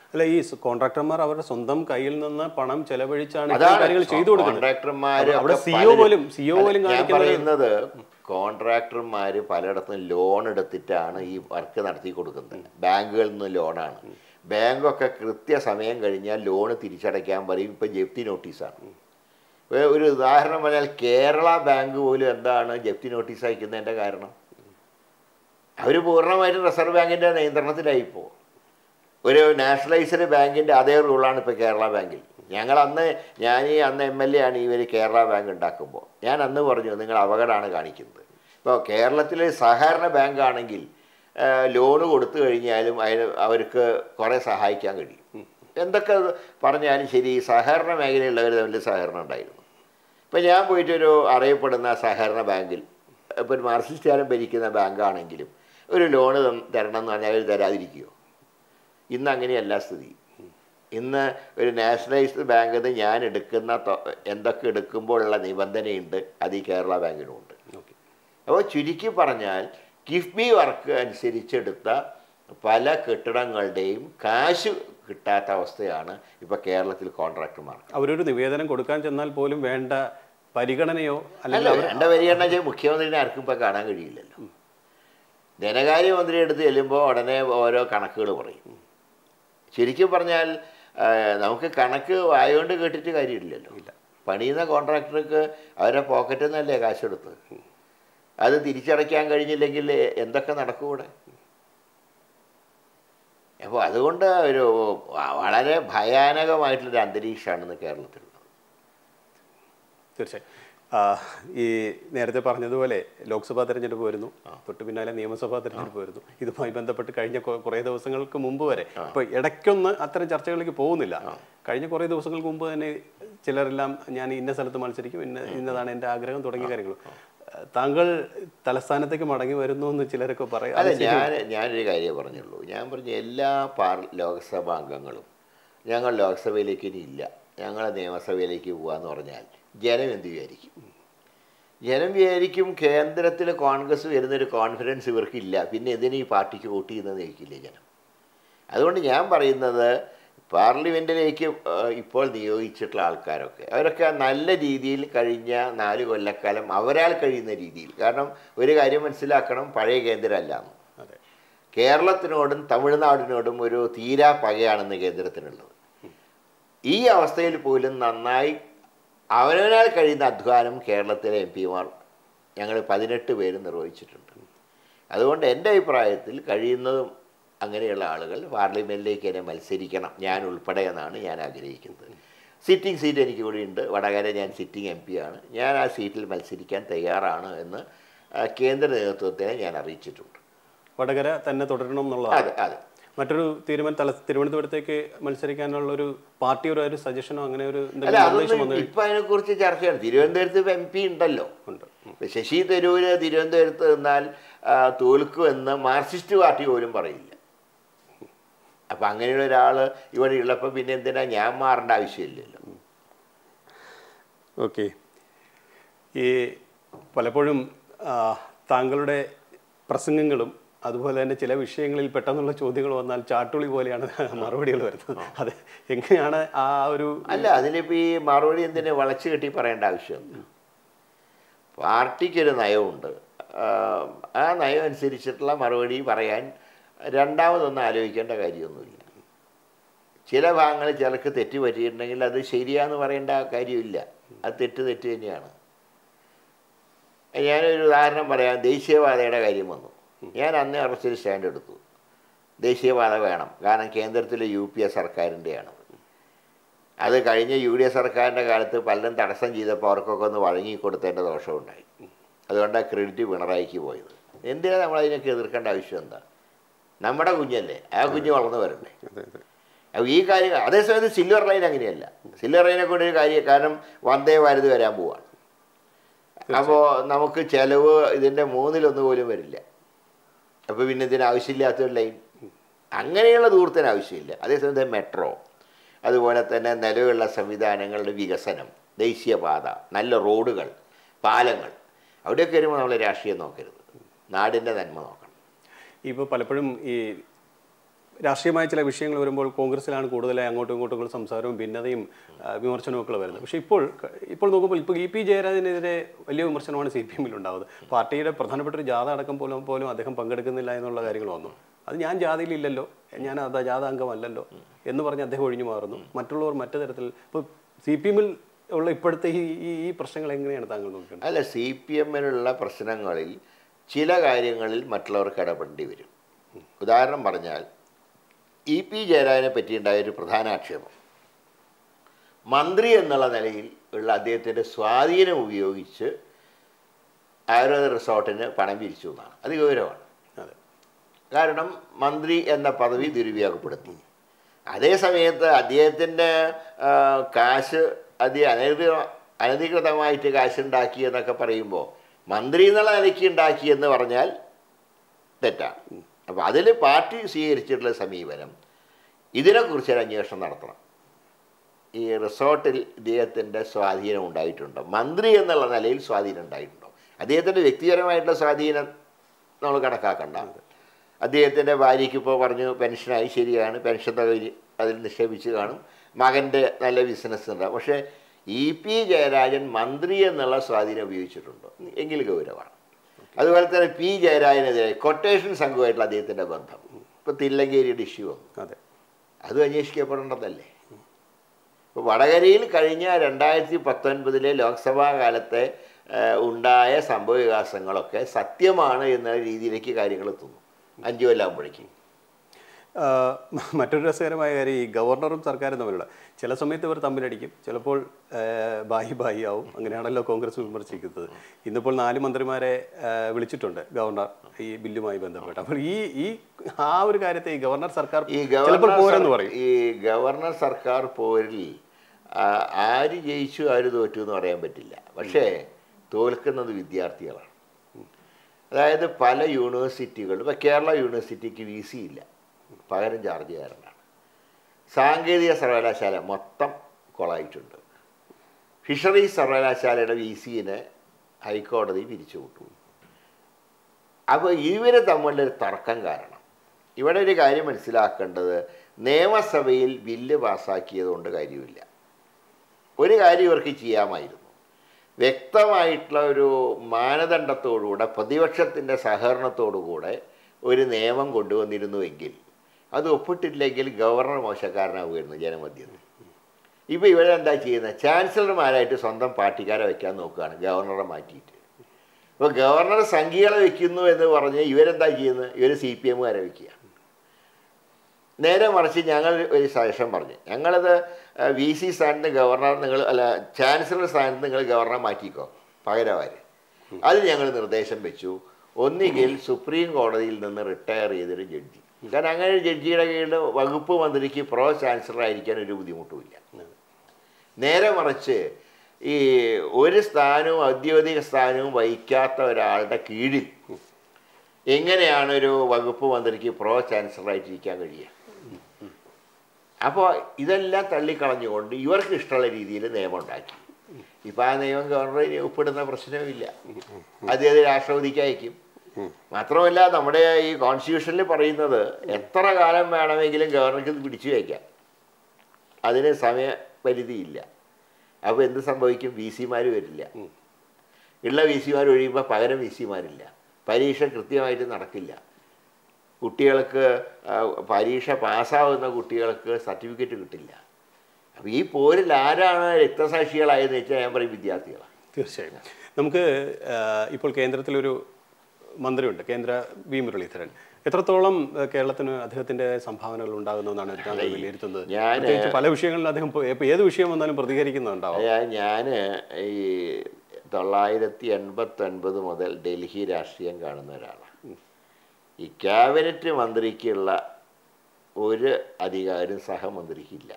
അല്ല, ഈ കോൺട്രാക്ടർമാർ അവരുടെ സ്വന്തം കയ്യിൽ നിന്ന് പണം ചെലവഴിച്ചാണ് അതാണ് കാര്യങ്ങൾ ചെയ്തു കൊടുക്കുന്നത്. കോൺട്രാക്ടർമാർ അവിടെ സിഒ പോലും സിഒ പോലും ഞാൻ കാണിക്കുന്നത് പറയുന്നത് കോൺട്രാക്ടർമാർ പലയിടത്തും ലോൺ എടുത്തിട്ടാണ് ഈ വർക്ക് നടത്തി കൊടുക്കുന്നത്. ബാങ്കുകളിൽ നിന്ന് ലോണാണ്. ബാങ്കൊക്കെ കൃത്യസമയം കഴിഞ്ഞാൽ ലോണ് തിരിച്ചടയ്ക്കാൻ പറയും. ഇപ്പം ജപ്തി നോട്ടീസാണ്. ഒരു ഉദാഹരണം പറഞ്ഞാൽ കേരള ബാങ്ക് പോലും എന്താണ് ജപ്തി നോട്ടീസ് അയക്കുന്നതിൻ്റെ കാരണം? അവർ പൂർണ്ണമായിട്ടും റിസർവ് ബാങ്കിൻ്റെ നിയന്ത്രണത്തിലായിപ്പോൾ. ഒരു നാഷണലൈസ്ഡ് ബാങ്കിൻ്റെ അതേ റൂളാണ് ഇപ്പോൾ കേരള ബാങ്കിൽ. ഞങ്ങൾ അന്ന് ഞാൻ ഈ അന്ന് എം എൽ എ ആണ് ഇവർ കേരള ബാങ്ക് ഉണ്ടാക്കുമ്പോൾ ഞാൻ അന്ന് പറഞ്ഞു നിങ്ങൾ അപകടമാണ് കാണിക്കുന്നത്. ഇപ്പോൾ കേരളത്തിലെ സഹകരണ ബാങ്ക് ആണെങ്കിൽ ലോണ് കൊടുത്തു കഴിഞ്ഞാലും അതിന് അവർക്ക് കുറേ സഹായിക്കാൻ കഴിയും. എന്തൊക്കെ പറഞ്ഞാലും ശരി, സഹകരണ മേഖലയുള്ളവർ തമ്മിൽ സഹകരണം ഉണ്ടായിരുന്നു. ഇപ്പം ഞാൻ പോയിട്ടൊരു അറിയപ്പെടുന്ന സഹകരണ ബാങ്കിൽ, ഇപ്പോൾ ഒരു മാർക്സിസ്റ്റുകാരൻ ഭരിക്കുന്ന ബാങ്കാണെങ്കിലും ഒരു ലോണ് തരണം എന്ന് പറഞ്ഞാൽ അവർ തരാതിരിക്കുമോ? ഇന്ന് അങ്ങനെയല്ല സ്ഥിതി. ഇന്ന് ഒരു നാഷണലൈസ്ഡ് ബാങ്കിൽ നിന്ന് ഞാൻ എടുക്കുന്ന എന്തൊക്കെ എടുക്കുമ്പോഴുള്ള നിബന്ധനയുണ്ട്, അത് ഈ കേരള ബാങ്കിനുമുണ്ട്. അപ്പോൾ ചുരുക്കി പറഞ്ഞാൽ കിഫ്ബി വർക്ക് അനുസരിച്ചെടുത്ത പല കെട്ടിടങ്ങളുടെയും കാശ് കിട്ടാത്ത അവസ്ഥയാണ് ഇപ്പോൾ കേരളത്തിൽ കോൺട്രാക്ടർമാർ. അവരൊരു നിവേദനം കൊടുക്കാൻ ചെന്നാൽ പോലും വേണ്ട പരിഗണനയോ അല്ല വേണ്ട പരിഗണന ചെയ്ത് മുഖ്യമന്ത്രിനെ ആർക്കും ഇപ്പോൾ കാണാൻ കഴിയില്ലല്ലോ. ധനകാര്യമന്ത്രി എടുത്ത് ചെല്ലുമ്പോൾ ഉടനെ ഓരോ കണക്കുകൾ പറയും. ശരിക്കും പറഞ്ഞാൽ നമുക്ക് കണക്ക് വായുകൊണ്ട് കേട്ടിട്ട് കാര്യമില്ലല്ലോ. ഇല്ല, പണിയുന്ന കോൺട്രാക്ടർക്ക് അവരുടെ പോക്കറ്റിൽ നിന്നല്ലേ കാശെടുത്ത്. അത് തിരിച്ചടയ്ക്കാൻ കഴിഞ്ഞില്ലെങ്കിൽ എന്തൊക്കെ നടക്കും ഇവിടെ? അപ്പോൾ അതുകൊണ്ട് ഒരു വളരെ ഭയാനകമായിട്ടുള്ളൊരു അന്തരീക്ഷമാണെന്ന് കേരളത്തിലുള്ളത്. തീർച്ചയായും. ഈ നേരത്തെ പറഞ്ഞതുപോലെ ലോക്സഭാ തെരഞ്ഞെടുപ്പ് വരുന്നു, തൊട്ട് പിന്നാലെ നിയമസഭാ തെരഞ്ഞെടുപ്പ് വരുന്നു. ഇതുമായി ബന്ധപ്പെട്ട് കഴിഞ്ഞ കുറേ ദിവസങ്ങൾക്ക് മുമ്പ് വരെ, ഇപ്പോൾ ഇടയ്ക്കൊന്ന് അത്തരം ചർച്ചകളിലേക്ക് പോകുന്നില്ല, കഴിഞ്ഞ കുറേ ദിവസങ്ങൾക്ക് മുമ്പ് തന്നെ ചിലരെല്ലാം ഞാൻ ഇന്ന സ്ഥലത്ത് മത്സരിക്കും, ഇന്ന ഇന്നതാണ് എൻ്റെ ആഗ്രഹം തുടങ്ങിയ കാര്യങ്ങൾ. താങ്കൾ തലസ്ഥാനത്തേക്ക് മടങ്ങി വരുന്നു എന്ന് ചിലരൊക്കെ പറയാം. അതെ, ഞാൻ ഞാനൊരു കാര്യം പറഞ്ഞുള്ളൂ. ഞാൻ പറഞ്ഞു എല്ലാ പാർ ലോക്സഭാ അംഗങ്ങളും ഞങ്ങൾ ലോക്സഭയിലേക്ക് ഇനി ഇല്ല, ഞങ്ങൾ നിയമസഭയിലേക്ക് പോകാമെന്ന് പറഞ്ഞാൽ ജനം എന്ത് വിചാരിക്കും? ജനം വിചാരിക്കും കേന്ദ്രത്തിൽ കോൺഗ്രസ് വരുന്നൊരു കോൺഫിഡൻസ് ഇവർക്കില്ല, പിന്നെ എന്തിനു ഈ പാർട്ടിക്ക് വോട്ട് ചെയ്യുന്നതെന്ന് ചോദിക്കില്ലേ ജനം. അതുകൊണ്ട് ഞാൻ പറയുന്നത് പാർലമെൻറ്റിലേക്ക് ഇപ്പോൾ നിയോഗിച്ചിട്ടുള്ള ആൾക്കാരൊക്കെ അവരൊക്കെ നല്ല രീതിയിൽ കഴിഞ്ഞ നാല് കൊല്ലക്കാലം അവരാൽ കഴിയുന്ന രീതിയിൽ, കാരണം ഒരു കാര്യം മനസ്സിലാക്കണം, പഴയ കേന്ദ്രമല്ല. കേരളത്തിനോടും തമിഴ്നാടിനോടും ഒരു തീരാ പകയാണെന്ന് കേന്ദ്രത്തിനുള്ളത്. ഈ അവസ്ഥയിൽ പോലും നന്നായി അവനവനാൽ കഴിയുന്ന അധ്വാനം കേരളത്തിലെ എം പിമാർ ഞങ്ങൾ പതിനെട്ട് പേര് നിർവഹിച്ചിട്ടുണ്ട്. അതുകൊണ്ട് എൻ്റെ അഭിപ്രായത്തിൽ കഴിയുന്നതും അങ്ങനെയുള്ള ആളുകൾ പാർലമെൻറ്റിലേക്ക് തന്നെ മത്സരിക്കണം, ഞാൻ ഉൾപ്പെടെ എന്നാണ് ഞാൻ ആഗ്രഹിക്കുന്നത്. സിറ്റിംഗ് സീറ്റ് എനിക്ക് കൂടി ഉണ്ട്. വടകര ഞാൻ സിറ്റിംഗ് എം പി ആണ്. ഞാൻ ആ സീറ്റിൽ മത്സരിക്കാൻ തയ്യാറാണ് എന്ന് കേന്ദ്ര നേതൃത്വത്തെ ഞാൻ അറിയിച്ചിട്ടുണ്ട്. വടകര തന്നെ തുടരണം എന്നുള്ളതാണ്. അതെ അതെ. മറ്റൊരു തീരുമാനം തല തിരുവനന്തപുരത്തേക്ക് മത്സരിക്കാനുള്ള ഒരു പാർട്ടി ഒരു ഒരു സജഷനോ അങ്ങനെ ഒരു അല്ല, അതൊന്നും ഇപ്പം അതിനെക്കുറിച്ച് ചർച്ചയാണ്. തിരുവനന്തപുരത്ത് ഇപ്പം എം പി ഉണ്ടല്ലോ, ഉണ്ട്. ശശി തരൂര് തിരുവനന്തപുരത്ത് നിന്നാൽ തോൽക്കുമെന്ന് മാർക്സിസ്റ്റ് പാർട്ടി പോലും പറയില്ല. അപ്പം അങ്ങനെയുള്ള ഒരാൾ ഇവിടെ ഉള്ളപ്പോൾ പിന്നെ എന്തിനാ ഞാൻ മാറേണ്ട ആവശ്യമില്ലല്ലോ. ഓക്കെ. ഈ പലപ്പോഴും താങ്കളുടെ പ്രസംഗങ്ങളും അതുപോലെ തന്നെ ചില വിഷയങ്ങളിൽ പെട്ടെന്നുള്ള ചോദ്യങ്ങൾ വന്നാൽ ചാട്ടുളി പോലെയാണ് മറുപടികൾ വരുന്നത്. അത് എങ്ങനെയാണ് ആ ഒരു അല്ല, അതിലിപ്പോൾ ഈ മറുപടി എന്തിനെ വളച്ചു കെട്ടി പറയേണ്ട ആവശ്യമൊന്നും. പാർട്ടിക്കൊരു നയമുണ്ട്, ആ നയം അനുസരിച്ചിട്ടുള്ള മറുപടി പറയാൻ രണ്ടാമതൊന്നും ആലോചിക്കേണ്ട കാര്യമൊന്നുമില്ല. ചില ഭാഗങ്ങൾ ചിലർക്ക് തെറ്റ് പറ്റിയിട്ടുണ്ടെങ്കിൽ അത് ശരിയാന്ന് പറയേണ്ട കാര്യമില്ല, അത് തെറ്റ് തെറ്റ് തന്നെയാണ്. ഞാനൊരു ഉദാഹരണം പറയാം. ദേശീയപാതയുടെ കാര്യം വന്നു. ഞാൻ അന്നേ ഉറച്ചൊരു സ്റ്റാൻഡ് എടുത്തു, ദേശീയപാത വേണം, കാരണം കേന്ദ്രത്തിലെ യു പി എ സർക്കാരിൻ്റെയാണ്. അത് കഴിഞ്ഞ യു ഡി എഫ് സർക്കാരിൻ്റെ കാലത്ത് പലരും തടസ്സം ചെയ്തപ്പോൾ അവർക്കൊക്കെ ഒന്ന് വഴങ്ങിക്കൊടുത്തതിൻ്റെ ദോഷമുണ്ടായി. അതുകൊണ്ടാണ് ക്രെഡിറ്റ് പിണറായിക്ക് പോയത്. എന്തിനാണ് നമ്മളതിനൊക്കെ എതിർക്കേണ്ട ആവശ്യം? എന്താ, നമ്മുടെ കുഞ്ഞല്ലേ, ആ കുഞ്ഞ് വളർന്നു വരണ്ടേ? അപ്പോൾ ഈ കാര്യം അതേസമയത്ത് സിൽവർ ലൈൻ അങ്ങനെയല്ല. സിൽവർ ലൈനെ കൊണ്ട് ഒരു കാര്യം, കാരണം വന്ദേ ഭാരത് വരാൻ പോവാണ്. അപ്പോൾ നമുക്ക് ചിലവ് ഇതിൻ്റെ മൂന്നിലൊന്നു പോലും വരില്ല. അപ്പോൾ പിന്നെ ഇതിന് ആവശ്യമില്ലാത്തൊരു ലൈൻ, അങ്ങനെയുള്ള ദൂരത്തിന് ആവശ്യമില്ല. അതേസമയത്ത് മെട്രോ, അതുപോലെ തന്നെ നിലവിലുള്ള സംവിധാനങ്ങളുടെ വികസനം, ദേശീയപാത, നല്ല റോഡുകൾ, പാലങ്ങൾ, അവിടെയൊക്കെ വരുമ്പോൾ നമ്മൾ രാഷ്ട്രീയം നോക്കരുത്, നാടിൻ്റെ നന്മ നോക്കണം. ഇപ്പോൾ പലപ്പോഴും ഈ രാഷ്ട്രീയമായ ചില വിഷയങ്ങൾ വരുമ്പോൾ കോൺഗ്രസിലാണ് കൂടുതലായി അങ്ങോട്ടും ഇങ്ങോട്ടും സംസാരവും ഭിന്നതയും വിമർശനവും ഒക്കെ വരുന്നത്. പക്ഷേ ഇപ്പോൾ ഇപ്പോൾ നോക്കുമ്പോൾ ഇപ്പോൾ ഇ പി ജയരാജനെതിരെ വലിയ വിമർശനമാണ് സി പി എമ്മിൽ ഉണ്ടാവുന്നത്. പാർട്ടിയുടെ പ്രധാനപ്പെട്ട ഒരു ജാഥ അടക്കം പോലും പോലും അദ്ദേഹം പങ്കെടുക്കുന്നില്ല എന്നുള്ള കാര്യങ്ങൾ വന്നു. അത് ഞാൻ ജാഥയിലില്ലല്ലോ, ഞാൻ അത് ജാഥ അംഗമല്ലല്ലോ എന്ന് പറഞ്ഞ് അദ്ദേഹം ഒഴിഞ്ഞു മാറുന്നു. മറ്റുള്ളവർ മറ്റു തരത്തിൽ ഇപ്പോൾ സി പി എമ്മിൽ ഉള്ള ഇപ്പോഴത്തെ ഈ ഈ പ്രശ്നങ്ങൾ എങ്ങനെയാണ് താങ്കൾ നോക്കുന്നത്? അല്ല, സി പി എമ്മിനുള്ള പ്രശ്നങ്ങളിൽ ചില കാര്യങ്ങളിൽ മറ്റുള്ളവർക്ക് ഇടപെടേണ്ടി വരും. ഉദാഹരണം പറഞ്ഞാൽ ഇ പി ജയരാജനെ പറ്റിയുണ്ടായൊരു പ്രധാന ആക്ഷേപം മന്ത്രി എന്നുള്ള നിലയിൽ ഉള്ള അദ്ദേഹത്തിൻ്റെ സ്വാധീനം ഉപയോഗിച്ച് ആയുർവേദ റിസോർട്ടിന് പണം പിരിച്ചു എന്നാണ്. അത് ഗൗരവമാണ്. കാരണം മന്ത്രി എന്ന പദവി ദുരുപയോഗപ്പെടുത്തി. അതേ സമയത്ത് അദ്ദേഹത്തിൻ്റെ കാശ് അതി അനധികൃത അനധികൃതമായിട്ട് കാശുണ്ടാക്കി എന്നൊക്കെ പറയുമ്പോൾ മന്ത്രി എന്നുള്ള നിലയ്ക്ക് ഉണ്ടാക്കിയെന്ന് പറഞ്ഞാൽ തെറ്റാണ്. അപ്പോൾ അതിൽ പാർട്ടി സ്വീകരിച്ചിട്ടുള്ള സമീപനം ഇതിനെക്കുറിച്ച് ഒരു അന്വേഷണം നടത്തണം. ഈ റിസോർട്ടിൽ ഇദ്ദേഹത്തിൻ്റെ സ്വാധീനം ഉണ്ടായിട്ടുണ്ടോ, മന്ത്രി എന്നുള്ള നിലയിൽ സ്വാധീനം ഉണ്ടായിട്ടുണ്ടോ? അദ്ദേഹത്തിൻ്റെ വ്യക്തിപരമായിട്ടുള്ള സ്വാധീനം നമ്മൾ കണക്കാക്കണ്ട. അദ്ദേഹത്തിൻ്റെ ഭാര്യയ്ക്ക് ഇപ്പോൾ പറഞ്ഞു പെൻഷനായി, ശരിയാണ്, പെൻഷൻ തുക അതിൽ നിക്ഷേപിച്ച് കാണും, മകൻ്റെ നല്ല ബിസിനസ് ഉണ്ടാകും. പക്ഷേ ഇ പി ജയരാജൻ മന്ത്രി എന്നുള്ള സ്വാധീനം ഉപയോഗിച്ചിട്ടുണ്ടോ എങ്കിൽ ഗൗരവമാണ്. അതുപോലെ തന്നെ പി ജയരാജനെതിരെ കൊട്ടേഷൻ സംഘമായിട്ടുള്ള അദ്ദേഹത്തിൻ്റെ ബന്ധം, ഇപ്പോൾ തില്ലങ്കേരിയുടെ ഇഷ്യൂ വന്നു, അതെ, അതും അന്വേഷിക്കപ്പെടേണ്ടതല്ലേ? ഇപ്പോൾ വടകരയിൽ കഴിഞ്ഞ രണ്ടായിരത്തി പത്തൊൻപതിലെ ലോക്സഭാ കാലത്തെ ഉണ്ടായ സംഭവ വികാസങ്ങളൊക്കെ സത്യമാണ് എന്ന രീതിയിലേക്ക് കാര്യങ്ങൾ എത്തുന്നു അഞ്ചു കൊല്ലാകുമ്പോഴേക്കും. മറ്റൊരു രസകരമായ കാര്യം, ഈ ഗവർണറും സർക്കാരും തമ്മിലുള്ള ചില സമയത്ത് ഇവർ തമ്മിലടിക്കും, ചിലപ്പോൾ ബായി ബായി ആവും. അങ്ങനെയാണല്ലോ കോൺഗ്രസ് വിമർശിക്കുന്നത്. ഇന്നിപ്പോൾ നാല് മന്ത്രിമാരെ വിളിച്ചിട്ടുണ്ട് ഗവർണർ ഈ ബില്ലുമായി ബന്ധപ്പെട്ട്. അപ്പോൾ ഈ ഈ ആ ഒരു കാര്യത്തെ ഈ ഗവർണർ സർക്കാർ ഈ ഗവർണർ പോരെന്ന് പറയും. ഈ ഗവർണർ സർക്കാർ പോരിൽ ആര് ജയിച്ചു ആര് തോറ്റു എന്ന് പറയാൻ പറ്റില്ല. പക്ഷേ തോൽക്കുന്നത് വിദ്യാർത്ഥികളാണ്. അതായത് പല യൂണിവേഴ്സിറ്റികളും, ഇപ്പോൾ കേരള യൂണിവേഴ്സിറ്റിക്ക് വി സി ഇല്ല, പകരം ചാർജുകാരനാണ്. സാങ്കേതിക സർവകലാശാല മൊത്തം കൊളായിട്ടുണ്ട്. ഫിഷറീസ് സർവകലാശാലയുടെ വി സിനെ ഹൈക്കോടതി പിരിച്ചുവിട്ടു. അപ്പോൾ ഇവർ തമ്മിലൊരു തർക്കം കാരണം ഇവിടെ ഒരു കാര്യം മനസ്സിലാക്കേണ്ടത്, നിയമസഭയിൽ ബില്ല് പാസ്സാക്കിയത് കൊണ്ട് കാര്യമില്ല. ഒരു കാര്യം ഇവർക്ക് ചെയ്യാമായിരുന്നു, വ്യക്തമായിട്ടുള്ള ഒരു മാനദണ്ഡത്തോടുകൂടെ പ്രതിപക്ഷത്തിൻ്റെ സഹകരണത്തോടുകൂടെ ഒരു നിയമം കൊണ്ടുവന്നിരുന്നുവെങ്കിൽ അത് ഒപ്പിട്ടില്ലെങ്കിൽ ഗവർണർ മോശക്കാരനാവുമായിരുന്നു ജനമധ്യത്തിൽ. ഇപ്പോൾ ഇവരെന്താ ചെയ്യുന്നത്, ചാൻസലർമാരായിട്ട് സ്വന്തം പാർട്ടിക്കാരെ വയ്ക്കാൻ നോക്കുകയാണ്, ഗവർണറെ മാറ്റിയിട്ട്. ഇപ്പോൾ ഗവർണർ സംഘികളെ വയ്ക്കുന്നു എന്ന് പറഞ്ഞ് ഇവരെന്താ ചെയ്യുന്നത്, ഇവർ സി പി എമ്മുകാരെ വയ്ക്കുക. നേരെ മറിച്ച് ഞങ്ങൾ ഒരു സജഷൻ പറഞ്ഞു, ഞങ്ങളത് വി സി സ്ഥാനത്ത് ഗവർണർ നിങ്ങൾ അല്ല ചാൻസലർ സ്ഥാനത്ത് നിങ്ങൾ ഗവർണറെ മാറ്റിക്കോ, പകരമാർ. അത് ഞങ്ങൾ നിർദ്ദേശം വെച്ചു, ഒന്നുകിൽ സുപ്രീം കോടതിയിൽ നിന്ന് റിട്ടയർ ചെയ്തൊരു ജഡ്ജി. കാരണം അങ്ങനെ ഒരു ജഡ്ജിയുടെ കീഴിൽ വകുപ്പ് മന്ത്രിക്ക് പ്രോ ചാൻസലർ ആയിരിക്കാൻ ഒരു ബുദ്ധിമുട്ടുമില്ല. നേരെ മറിച്ച് ഈ ഒരു സ്ഥാനവും ഔദ്യോഗിക സ്ഥാനവും വഹിക്കാത്ത ഒരാളുടെ കീഴിൽ എങ്ങനെയാണ് ഒരു വകുപ്പ് മന്ത്രിക്ക് പ്രോ ചാൻസലറായിട്ടിരിക്കാൻ കഴിയുക? അപ്പോൾ ഇതെല്ലാം തള്ളിക്കളഞ്ഞുകൊണ്ട് ഇവർക്ക് ഇഷ്ടമുള്ള രീതിയിൽ നിയമം ഉണ്ടാക്കി. ഇപ്പം ആ നിയമം ഗവർണർ ഒപ്പിടുന്ന പ്രശ്നവുമില്ല, അദ്ദേഹം രാഷ്ട്രപതിക്ക് അയക്കും. മാത്രമല്ല നമ്മുടെ ഈ കോൺസ്റ്റിറ്റ്യൂഷനിൽ പറയുന്നത് എത്ര കാലം വേണമെങ്കിലും ഗവർണർക്ക് ഇത് പിടിച്ചു വയ്ക്കാം, അതിന് സമയപരിധിയില്ല. അപ്പോൾ എന്ത് സംഭവിക്കും, വി സിമാർ വരില്ല. ഉള്ള വി സിമാർ ഒഴിയുമ്പോൾ പകരം വി സിമാരില്ല, പരീക്ഷ കൃത്യമായിട്ട് നടക്കില്ല, കുട്ടികൾക്ക് പരീക്ഷ പാസ്സാവുന്ന കുട്ടികൾക്ക് സർട്ടിഫിക്കറ്റ് കിട്ടില്ല. അപ്പോൾ ഈ പോരിൽ ആരാണ് രക്തസാക്ഷികളായെന്ന് വെച്ചാൽ ഞാൻ പറയും വിദ്യാർത്ഥികളാണ്. തീർച്ചയായും. നമുക്ക് ഇപ്പോൾ കേന്ദ്രത്തിലൊരു മന്ത്രിയുണ്ട്, കേന്ദ്ര വി മുരളീധരൻ. എത്രത്തോളം കേരളത്തിന് അദ്ദേഹത്തിൻ്റെ സംഭാവനകൾ ഉണ്ടാകുന്നതെന്നാണ് താങ്കൾ വിലയിരുത്തുന്നത്? ഞാൻ പല വിഷയങ്ങളിലും അദ്ദേഹം ഇപ്പോൾ ഏത് വിഷയം വന്നാലും പ്രതികരിക്കുന്നുണ്ടാവും. ഞാൻ ഈ തൊള്ളായിരത്തി എൺപത്തൊൻപത് മുതൽ ഡൽഹി രാഷ്ട്രീയം കാണുന്ന ഒരാളാണ്. ഈ ക്യാബിനറ്റ് മന്ത്രിക്കുള്ള ഒരു അധികാരം സഹമന്ത്രിക്കില്ല.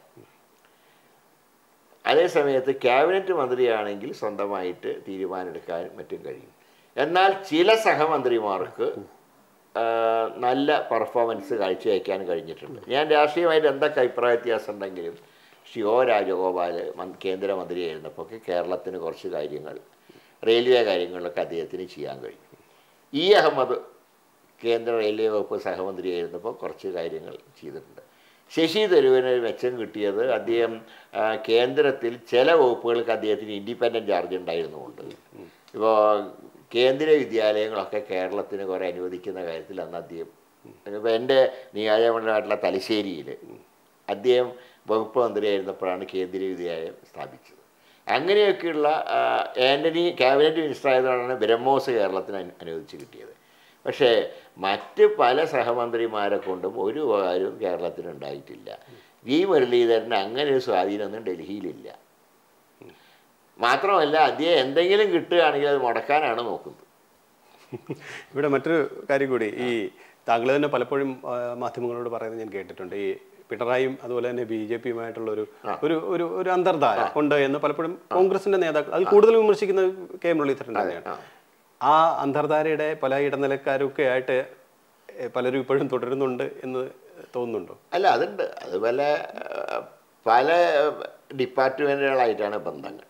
അതേസമയത്ത് ക്യാബിനറ്റ് മന്ത്രിയാണെങ്കിൽ സ്വന്തമായിട്ട് തീരുമാനമെടുക്കാനും മറ്റും കഴിയും. എന്നാൽ ചില സഹമന്ത്രിമാർക്ക് നല്ല പെർഫോമൻസ് കാഴ്ചവെക്കാൻ കഴിഞ്ഞിട്ടുണ്ട്. ഞാൻ രാഷ്ട്രീയമായിട്ട് എന്തൊക്കെ അഭിപ്രായ വ്യത്യാസം ഉണ്ടെങ്കിലും ശ്രീ ഒ രാജഗോപാൽ കേന്ദ്രമന്ത്രിയായിരുന്നപ്പോൾ കേരളത്തിന് കുറച്ച് കാര്യങ്ങൾ, റെയിൽവേ കാര്യങ്ങളിലൊക്കെ അദ്ദേഹത്തിന് ചെയ്യാൻ കഴിഞ്ഞു. ഇ അഹമ്മദ് കേന്ദ്ര റെയിൽവേ വകുപ്പ് സഹമന്ത്രിയായിരുന്നപ്പോൾ കുറച്ച് കാര്യങ്ങൾ ചെയ്തിട്ടുണ്ട്. ശശി തരൂരിന് മെച്ചം കിട്ടിയത് അദ്ദേഹം കേന്ദ്രത്തിൽ ചില വകുപ്പുകൾക്ക് അദ്ദേഹത്തിന് ഇൻഡിപെൻഡൻറ്റ് ചാർജ് ഉണ്ടായിരുന്നുകൊണ്ട് ഇപ്പോൾ കേന്ദ്രീയ വിദ്യാലയങ്ങളൊക്കെ കേരളത്തിന് കുറേ അനുവദിക്കുന്ന കാര്യത്തിൽ അന്ന് അദ്ദേഹം ഇപ്പോൾ എൻ്റെ നിയോജകമണ്ഡലമായിട്ടുള്ള തലശ്ശേരിയിൽ അദ്ദേഹം വകുപ്പ് മന്ത്രിയായിരുന്നപ്പോഴാണ് കേന്ദ്രീയ വിദ്യാലയം സ്ഥാപിച്ചത്. അങ്ങനെയൊക്കെയുള്ള ആൻ്റണി ക്യാബിനറ്റ് മിനിസ്റ്റർ ആയതുകൊണ്ടാണ് ബ്രഹ്മോസ് കേരളത്തിന് അനുവദിച്ച് കിട്ടിയത്. പക്ഷേ മറ്റ് പല സഹമന്ത്രിമാരെ കൊണ്ടും ഒരു ഉപകാരവും കേരളത്തിന് ഉണ്ടായിട്ടില്ല. വി മുരളീധരന് അങ്ങനെ ഒരു സ്വാധീനമൊന്നും ഡൽഹിയിലില്ല. മാത്രമല്ല അദ്ദേഹം എന്തെങ്കിലും കിട്ടുകയാണെങ്കിൽ അത് മുടക്കാനാണ് നോക്കുന്നത്. ഇവിടെ മറ്റൊരു കാര്യം കൂടി, ഈ താങ്കൾ തന്നെ പലപ്പോഴും മാധ്യമങ്ങളോട് പറയുന്നത് ഞാൻ കേട്ടിട്ടുണ്ട്, ഈ പിണറായിയും അതുപോലെ തന്നെ ബി ജെ പിയുമായിട്ടുള്ള ഒരു ഒരു ഒരു ഒരു അന്തർധാര ഉണ്ട് എന്ന് പലപ്പോഴും കോൺഗ്രസിന്റെ നേതാക്കൾ അത് കൂടുതൽ വിമർശിക്കുന്നത് കെ മുരളീധരൻ തന്നെയാണ്. ആ അന്തർധാരയുടെ പല ഇടനിലക്കാരൊക്കെ ആയിട്ട് പലരും ഇപ്പോഴും തുടരുന്നുണ്ട് എന്ന് തോന്നുന്നുണ്ടോ? അല്ല, അതുണ്ട്. അതുപോലെ പല ഡിപ്പാർട്ട്മെന്റുകളായിട്ടാണ് ബന്ധങ്ങൾ.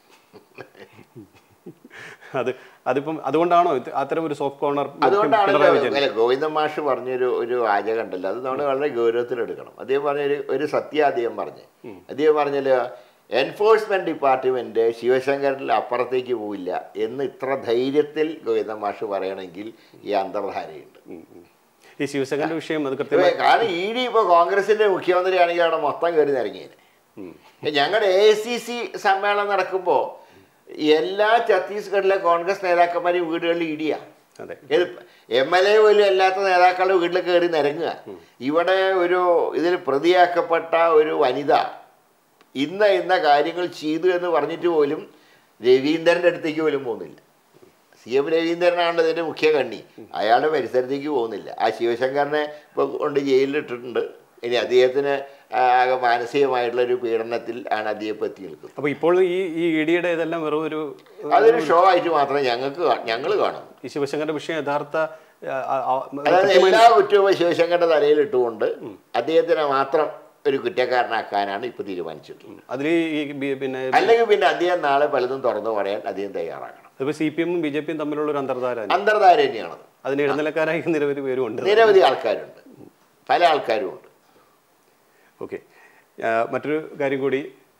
അത് അതിപ്പം അതുകൊണ്ടാണോ അത്തരം ഒരു സോഫ്റ്റ് കോർണർ? അതുകൊണ്ടാണ് ഗോവിന്ദൻ മാഷ് പറഞ്ഞൊരു ഒരു വാചകം ഉണ്ടല്ലോ, അത് നമ്മൾ വളരെ ഗൗരവത്തിലെടുക്കണം. അദ്ദേഹം പറഞ്ഞൊരു ഒരു സത്യം അദ്ദേഹം പറഞ്ഞു. അദ്ദേഹം പറഞ്ഞല്ലോ, എൻഫോഴ്സ്മെന്റ് ഡിപ്പാർട്ട്മെന്റ് ശിവശങ്കറിൽ അപ്പുറത്തേക്ക് പോവില്ല എന്ന് ഇത്ര ധൈര്യത്തിൽ ഗോവിന്ദൻ മാഷ് പറയണമെങ്കിൽ ഈ അന്തർധാരയുണ്ട്. ഈ ശിവശങ്കറിന്റെ വിഷയം അത് കൃത്യമായി, കാരണം ഇ ഡി ഇപ്പോൾ കോൺഗ്രസിന്റെ മുഖ്യമന്ത്രിയാണെങ്കിൽ അവിടെ മൊത്തം കയറി നിറങ്ങിയത്. ഞങ്ങളുടെ എ സി സി സമ്മേളനം നടക്കുമ്പോൾ എല്ലാ ഛത്തീസ്ഗഡിലെ കോൺഗ്രസ് നേതാക്കന്മാരും വീടുകളിൽ ഇടിയാണ്. എം എൽ എ പോലും അല്ലാത്ത നേതാക്കളുടെ വീട്ടിൽ കയറി നിരങ്ങുക. ഇവിടെ ഒരു ഇതിൽ പ്രതിയാക്കപ്പെട്ട ഒരു വനിത ഇന്ന ഇന്ന കാര്യങ്ങൾ ചെയ്തു എന്ന് പറഞ്ഞിട്ട് പോലും രവീന്ദ്രൻ്റെ അടുത്തേക്ക് പോലും പോകുന്നില്ല. സി എം രവീന്ദ്രനാണ് ഇതിൻ്റെ മുഖ്യ കണ്ണി. അയാളുടെ പരിസരത്തേക്ക് പോകുന്നില്ല. ആ ശിവശങ്കറിനെ ഇപ്പോൾ കൊണ്ട് ജയിലിലിട്ടിട്ടുണ്ട്. ഇനി അദ്ദേഹത്തിന് ആകെ മാനസികമായിട്ടുള്ളൊരു പീഡനത്തിൽ ആണ് അദ്ദേഹം എത്തി നിൽക്കുന്നത്. അപ്പോൾ ഇപ്പോൾ ഈ ഈ ഇഡിയുടെ ഇതെല്ലാം വെറും ഒരു അതൊരു ഷോ ആയിട്ട് മാത്രമേ ഞങ്ങൾക്ക് ഞങ്ങൾ കാണും. ഈ ശിവശങ്കറിന്റെ വിഷയം യഥാർത്ഥ അതായത് എല്ലാ കുറ്റവും ശിവശങ്കറിന്റെ തലയിൽ ഇട്ടുകൊണ്ട് അദ്ദേഹത്തിനെ മാത്രം ഒരു കുറ്റക്കാരനാക്കാനാണ് ഇപ്പൊ തീരുമാനിച്ചിട്ടുള്ളത്. അതിൽ പിന്നെ അല്ലെങ്കിൽ പിന്നെ അദ്ദേഹം നാളെ പലതും തുറന്നു പറയാൻ അദ്ദേഹം തയ്യാറാകണം. ഇപ്പൊ സി പി എമ്മും ബി ജെ പിയും തമ്മിലുള്ള ഒരു അന്തർധാര അന്തർധാര തന്നെയാണ്. അതിന് ഇടനിലക്കാരായി നിരവധി പേരുണ്ട്, നിരവധി ആൾക്കാരുണ്ട്, പല ആൾക്കാരും ഉണ്ട്. ഓക്കെ, മറ്റൊരു കാര്യം കൂടി,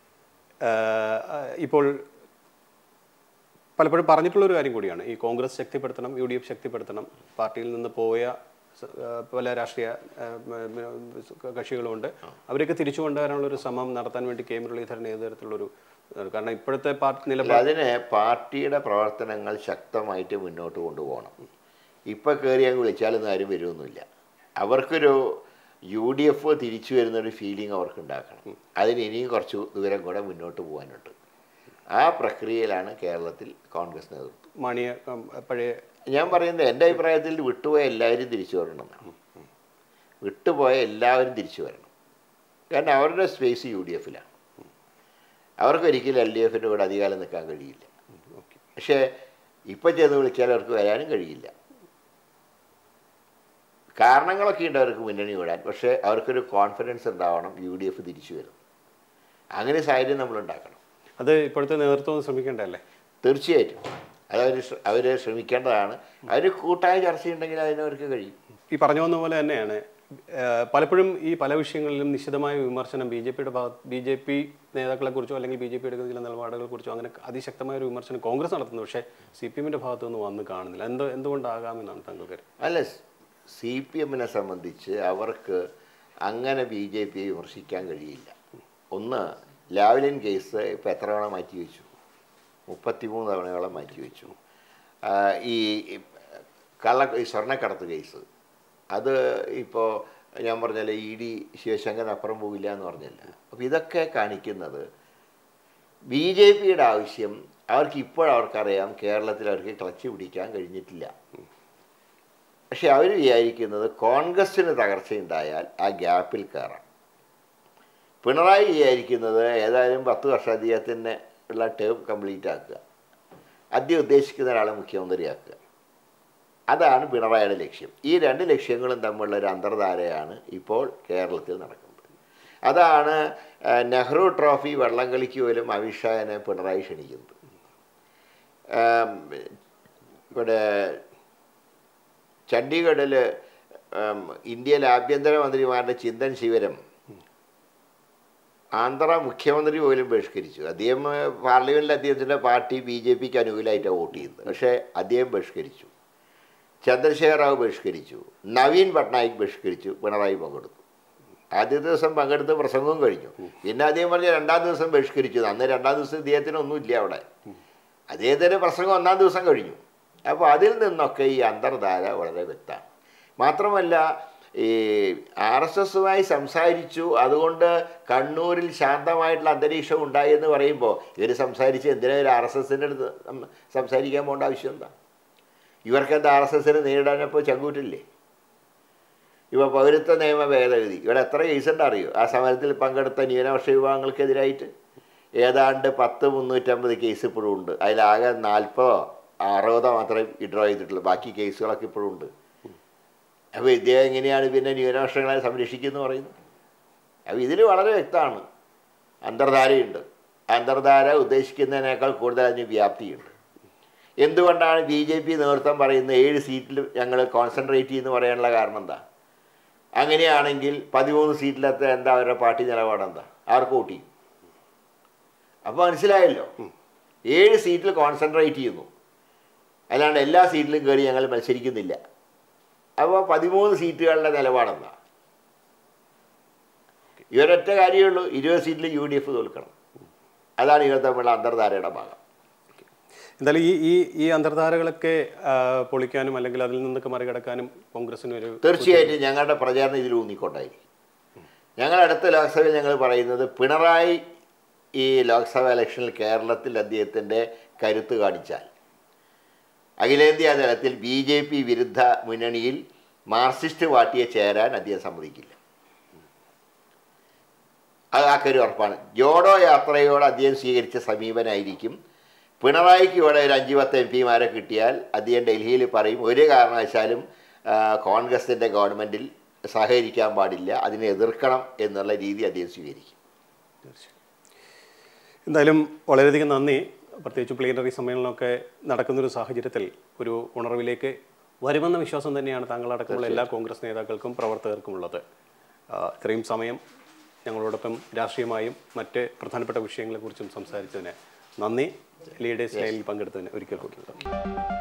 ഇപ്പോൾ പലപ്പോഴും പറഞ്ഞിട്ടുള്ളൊരു കാര്യം കൂടിയാണ്, ഈ കോൺഗ്രസ് ശക്തിപ്പെടുത്തണം, യു ഡി എഫ് ശക്തിപ്പെടുത്തണം, പാർട്ടിയിൽ നിന്ന് പോയ പല രാഷ്ട്രീയ കക്ഷികളുമുണ്ട്, അവരൊക്കെ തിരിച്ചു കൊണ്ടുവരാനുള്ളൊരു ശ്രമം നടത്താൻ വേണ്ടി കെ മുരളീധരൻ ഏത് തരത്തിലുള്ളൊരു, കാരണം ഇപ്പോഴത്തെ പാർട്ടി നിലപാട് അതിന് പാർട്ടിയുടെ പ്രവർത്തനങ്ങൾ ശക്തമായിട്ട് മുന്നോട്ട് കൊണ്ടുപോകണം. ഇപ്പം കയറി അങ്ങ് വിളിച്ചാലൊന്നും ആരും വരുമൊന്നുമില്ല. അവർക്കൊരു യു ഡി എഫ് തിരിച്ചു വരുന്നൊരു ഫീലിംഗ് അവർക്ക് ഉണ്ടാക്കണം. അതിന് ഇനിയും കുറച്ച് ദൂരം കൂടെ മുന്നോട്ട് പോകാനുണ്ട്. ആ പ്രക്രിയയിലാണ് കേരളത്തിൽ കോൺഗ്രസ് നേതൃത്വം. മാണിയ പഴയ ഞാൻ പറയുന്നത് എൻ്റെ അഭിപ്രായത്തിൽ വിട്ടുപോയ എല്ലാവരും തിരിച്ചു വരണം എന്നാണ്. വിട്ടുപോയ എല്ലാവരും തിരിച്ചു വരണം. കാരണം അവരുടെ സ്പേസ് യു ഡി എഫിലാണ്. അവർക്കൊരിക്കലും എൽ ഡി എഫിൻ്റെ കൂടെ അധികാലം നിൽക്കാൻ കഴിയില്ല. പക്ഷേ ഇപ്പം ചെന്ന് വിളിച്ചാൽ അവർക്ക് വരാനും കഴിയില്ല. കാരണങ്ങളൊക്കെ ഉണ്ട് അവർക്ക് മുന്നണി വിടാൻ. പക്ഷേ അവർക്കൊരു കോൺഫിഡൻസ് ഉണ്ടാവണം, യു ഡി എഫ് തിരിച്ചു വരും. അങ്ങനെ സാഹചര്യം നമ്മൾ ഉണ്ടാക്കണം. അത് ഇപ്പോഴത്തെ നേതൃത്വം ശ്രമിക്കേണ്ടതല്ലേ? തീർച്ചയായിട്ടും അതവർ അവർ ശ്രമിക്കേണ്ടതാണ്. അവർ കൂട്ടായ ചർച്ചയുണ്ടെങ്കിൽ അതിനവർക്ക് കഴിയും. ഈ പറഞ്ഞു വന്ന പോലെ തന്നെയാണ് പലപ്പോഴും ഈ പല വിഷയങ്ങളിലും നിശിതമായ വിമർശനം ബി ജെ പിയുടെ ഭാഗത്ത്, ബി ജെ പി നേതാക്കളെക്കുറിച്ചോ അല്ലെങ്കിൽ ബി ജെ പി എടുക്കുന്ന ചില നിലപാടുകളെക്കുറിച്ചോ അങ്ങനെ അതിശക്തമായ ഒരു വിമർശനം കോൺഗ്രസ് നടത്തുന്നു. പക്ഷേ സി പി എമ്മിൻ്റെ ഭാഗത്തുനിന്ന് വന്ന് കാണുന്നില്ല. എന്ത് എന്തുകൊണ്ടാകാമെന്നാണ് താങ്കൾക്ക്? അല്ല, സി പി എമ്മിനെ സംബന്ധിച്ച് അവർക്ക് അങ്ങനെ ബി ജെ പിയെ വിമർശിക്കാൻ കഴിയില്ല. ഒന്ന്, ലാവ്ലിൻ കേസ് ഇപ്പോൾ എത്ര തവണ മാറ്റി വെച്ചു? മുപ്പത്തിമൂന്ന് തവണയോളം മാറ്റി വെച്ചു. ഈ കള്ള ഈ സ്വർണ്ണക്കടത്ത് കേസ് അത് ഇപ്പോൾ ഞാൻ പറഞ്ഞാൽ ഇ ഡി ശിവശങ്കർ അപ്പുറം പോവില്ല എന്ന് പറഞ്ഞില്ല. അപ്പോൾ ഇതൊക്കെ കാണിക്കുന്നത് ബി ജെ പിയുടെ ആവശ്യം അവർക്ക് ഇപ്പോഴവർക്കറിയാം കേരളത്തിൽ അവർക്ക് ക്ലച്ച് പിടിക്കാൻ കഴിഞ്ഞിട്ടില്ല. പക്ഷെ അവർ വിചാരിക്കുന്നത് കോൺഗ്രസ്സിന് തകർച്ചയുണ്ടായാൽ ആ ഗ്യാപ്പിൽ കയറാം. പിണറായി വിചാരിക്കുന്നത് ഏതായാലും പത്ത് വർഷം അദ്ദേഹത്തിന് ഉള്ള ടേം കംപ്ലീറ്റ് ആക്കുക, അദ്ദേഹം ഉദ്ദേശിക്കുന്ന ഒരാളെ മുഖ്യമന്ത്രിയാക്കുക. അതാണ് പിണറായിയുടെ ലക്ഷ്യം. ഈ രണ്ട് ലക്ഷ്യങ്ങളും തമ്മിലുള്ള ഒരു അന്തർധാരയാണ് ഇപ്പോൾ കേരളത്തിൽ നടക്കുന്നത്. അതാണ് നെഹ്റു ട്രോഫി വള്ളംകളിക്ക് പോലും അമിത്ഷാനെ പിണറായി ക്ഷണിക്കുന്നത്. ഇവിടെ ചണ്ഡീഗഡിൽ ഇന്ത്യയിലെ ആഭ്യന്തരമന്ത്രിമാരുടെ ചിന്തൻ ശിവരം ആന്ധ്ര മുഖ്യമന്ത്രി പോലും ബഹിഷ്കരിച്ചു. അദ്ദേഹം പാർലമെൻറ്റിൽ അദ്ദേഹത്തിൻ്റെ പാർട്ടി ബി ജെ പിക്ക് അനുകൂലമായിട്ടാണ് വോട്ട് ചെയ്യുന്നത്. പക്ഷേ അദ്ദേഹം ബഹിഷ്കരിച്ചു. ചന്ദ്രശേഖർ റാവു ബഹിഷ്കരിച്ചു. നവീൻ പട്നായിക് ബഹിഷ്കരിച്ചു. പിണറായി പങ്കെടുത്തു. ആദ്യത്തെ ദിവസം പങ്കെടുത്ത് പ്രസംഗവും കഴിഞ്ഞു. പിന്നെ അദ്ദേഹം പറഞ്ഞ രണ്ടാം ദിവസം ബഹിഷ്കരിച്ചു. അന്ന് രണ്ടാം ദിവസം ഇദ്ദേഹത്തിനൊന്നും ഇല്ല അവിടെ. അദ്ദേഹത്തിൻ്റെ പ്രസംഗം ഒന്നാം ദിവസം കഴിഞ്ഞു. അപ്പോൾ അതിൽ നിന്നൊക്കെ ഈ അന്തർധാര വളരെ വ്യക്തമാണ്. മാത്രമല്ല, ഈ ആർ എസ് എസുമായി സംസാരിച്ചു, അതുകൊണ്ട് കണ്ണൂരിൽ ശാന്തമായിട്ടുള്ള അന്തരീക്ഷം ഉണ്ടായി എന്ന് പറയുമ്പോൾ ഇവർ സംസാരിച്ച് എന്തിനാ ഒരു ആർ എസ് എസിൻ്റെ അടുത്ത് സംസാരിക്കാൻ പോകേണ്ട ആവശ്യം എന്താ? ഇവർക്കെന്താ ആർ എസ് എസിനെ നേരിടാനപ്പോൾ ചങ്കൂറ്റില്ലേ? ഇപ്പോൾ പൗരത്വ നിയമ ഭേദഗതി ഇവിടെ എത്ര കേസുണ്ട് അറിയോ? ആ സമരത്തിൽ പങ്കെടുത്ത ന്യൂനപക്ഷ വിഭാഗങ്ങൾക്കെതിരായിട്ട് ഏതാണ്ട് പത്ത് മുന്നൂറ്റമ്പത് കേസ് ഇപ്പോഴും ഉണ്ട്. അതിലാകെ നാൽപ്പതോ അറുപതോ മാത്രമേ വിഡ്രോ ചെയ്തിട്ടുള്ളൂ. ബാക്കി കേസുകളൊക്കെ ഇപ്പോഴും ഉണ്ട്. അപ്പോൾ ഇദ്ദേഹം എങ്ങനെയാണ് പിന്നെ ന്യൂനപക്ഷങ്ങളെ സംരക്ഷിക്കുമെന്ന് പറയുന്നത്? അപ്പോൾ ഇതിൽ വളരെ വ്യക്തമാണ്, അന്തർധാരയുണ്ട്. അന്തർധാര ഉദ്ദേശിക്കുന്നതിനേക്കാൾ കൂടുതൽ അതിന് വ്യാപ്തിയുണ്ട്. എന്തുകൊണ്ടാണ് ബി ജെ പി നേതൃത്വം പറയുന്നത് ഏഴ് സീറ്റിൽ ഞങ്ങൾ കോൺസെൻട്രേറ്റ് ചെയ്യുമെന്ന് പറയാനുള്ള കാരണം എന്താ? അങ്ങനെയാണെങ്കിൽ പതിമൂന്ന് സീറ്റിലെത്ത എന്താ അവരുടെ പാർട്ടി നിലപാടെന്താ? ആർക്ക് വോട്ട് ചെയ്യും? അപ്പോൾ മനസ്സിലായല്ലോ, ഏഴ് സീറ്റിൽ കോൺസെൻട്രേറ്റ് ചെയ്യുന്നു, അല്ലാണ്ട് എല്ലാ സീറ്റിലും കയറി ഞങ്ങൾ മത്സരിക്കുന്നില്ല. അപ്പോൾ പതിമൂന്ന് സീറ്റുകളുടെ നിലപാടെന്താ? ഇവരൊറ്റ കാര്യമേ ഉള്ളൂ, ഇരുപത് സീറ്റിൽ യു ഡി എഫ് തോൽക്കണം. അതാണ് ഇവർ തമ്മിലുള്ള അന്തർധാരയുടെ ഭാഗം. എന്തായാലും ഈ ഈ ഈ അന്തർധാരകളൊക്കെ പൊളിക്കാനും അല്ലെങ്കിൽ അതിൽ നിന്നൊക്കെ മറികടക്കാനും കോൺഗ്രസിന് ഒരു തീർച്ചയായിട്ടും ഞങ്ങളുടെ പ്രചാരണം ഇതിൽ ഊന്നിക്കൊണ്ടായിരിക്കും. ഞങ്ങൾ അടുത്ത ലോക്സഭയിൽ ഞങ്ങൾ പറയുന്നത് പിണറായി ഈ ലോക്സഭ ഇലക്ഷനിൽ കേരളത്തിൽ അദ്ദേഹത്തിൻ്റെ കരുത്ത് കാണിച്ചാൽ അഖിലേന്ത്യാ തലത്തിൽ ബി ജെ പി വിരുദ്ധ മുന്നണിയിൽ മാർക്സിസ്റ്റ് പാർട്ടിയെ ചേരാൻ അദ്ദേഹം സമ്മതിക്കില്ല. അത് ആ കരു ഉറപ്പാണ്. ജോഡോ യാത്രയോട് അദ്ദേഹം സ്വീകരിച്ച സമീപനായിരിക്കും. പിണറായിക്ക് ഇവിടെ ഒരു അഞ്ച് പത്ത് എം പിമാരെ കിട്ടിയാൽ അദ്ദേഹം ഡൽഹിയിൽ പറയും ഒരു കാരണവശാലും കോൺഗ്രസിൻ്റെ ഗവൺമെൻറ്റിൽ സഹകരിക്കാൻ പാടില്ല, അതിനെ എതിർക്കണം എന്നുള്ള രീതി അദ്ദേഹം സ്വീകരിക്കും. എന്തായാലും വളരെയധികം നന്ദി. പ്രത്യേകിച്ച് പ്ലീനറി സമ്മേളനമൊക്കെ നടക്കുന്നൊരു സാഹചര്യത്തിൽ ഒരു ഉണർവിലേക്ക് വരുമെന്ന വിശ്വാസം തന്നെയാണ് താങ്കളടക്കമുള്ള എല്ലാ കോൺഗ്രസ് നേതാക്കൾക്കും പ്രവർത്തകർക്കും ഉള്ളത്. ഇത്രയും സമയം ഞങ്ങളോടൊപ്പം രാഷ്ട്രീയമായും മറ്റ് പ്രധാനപ്പെട്ട വിഷയങ്ങളെക്കുറിച്ചും സംസാരിച്ചതിന് നന്ദി. ലീഡേഴ്സ് ലൈനിൽ പങ്കെടുത്തതിന് ഒരിക്കൽ കൂടി.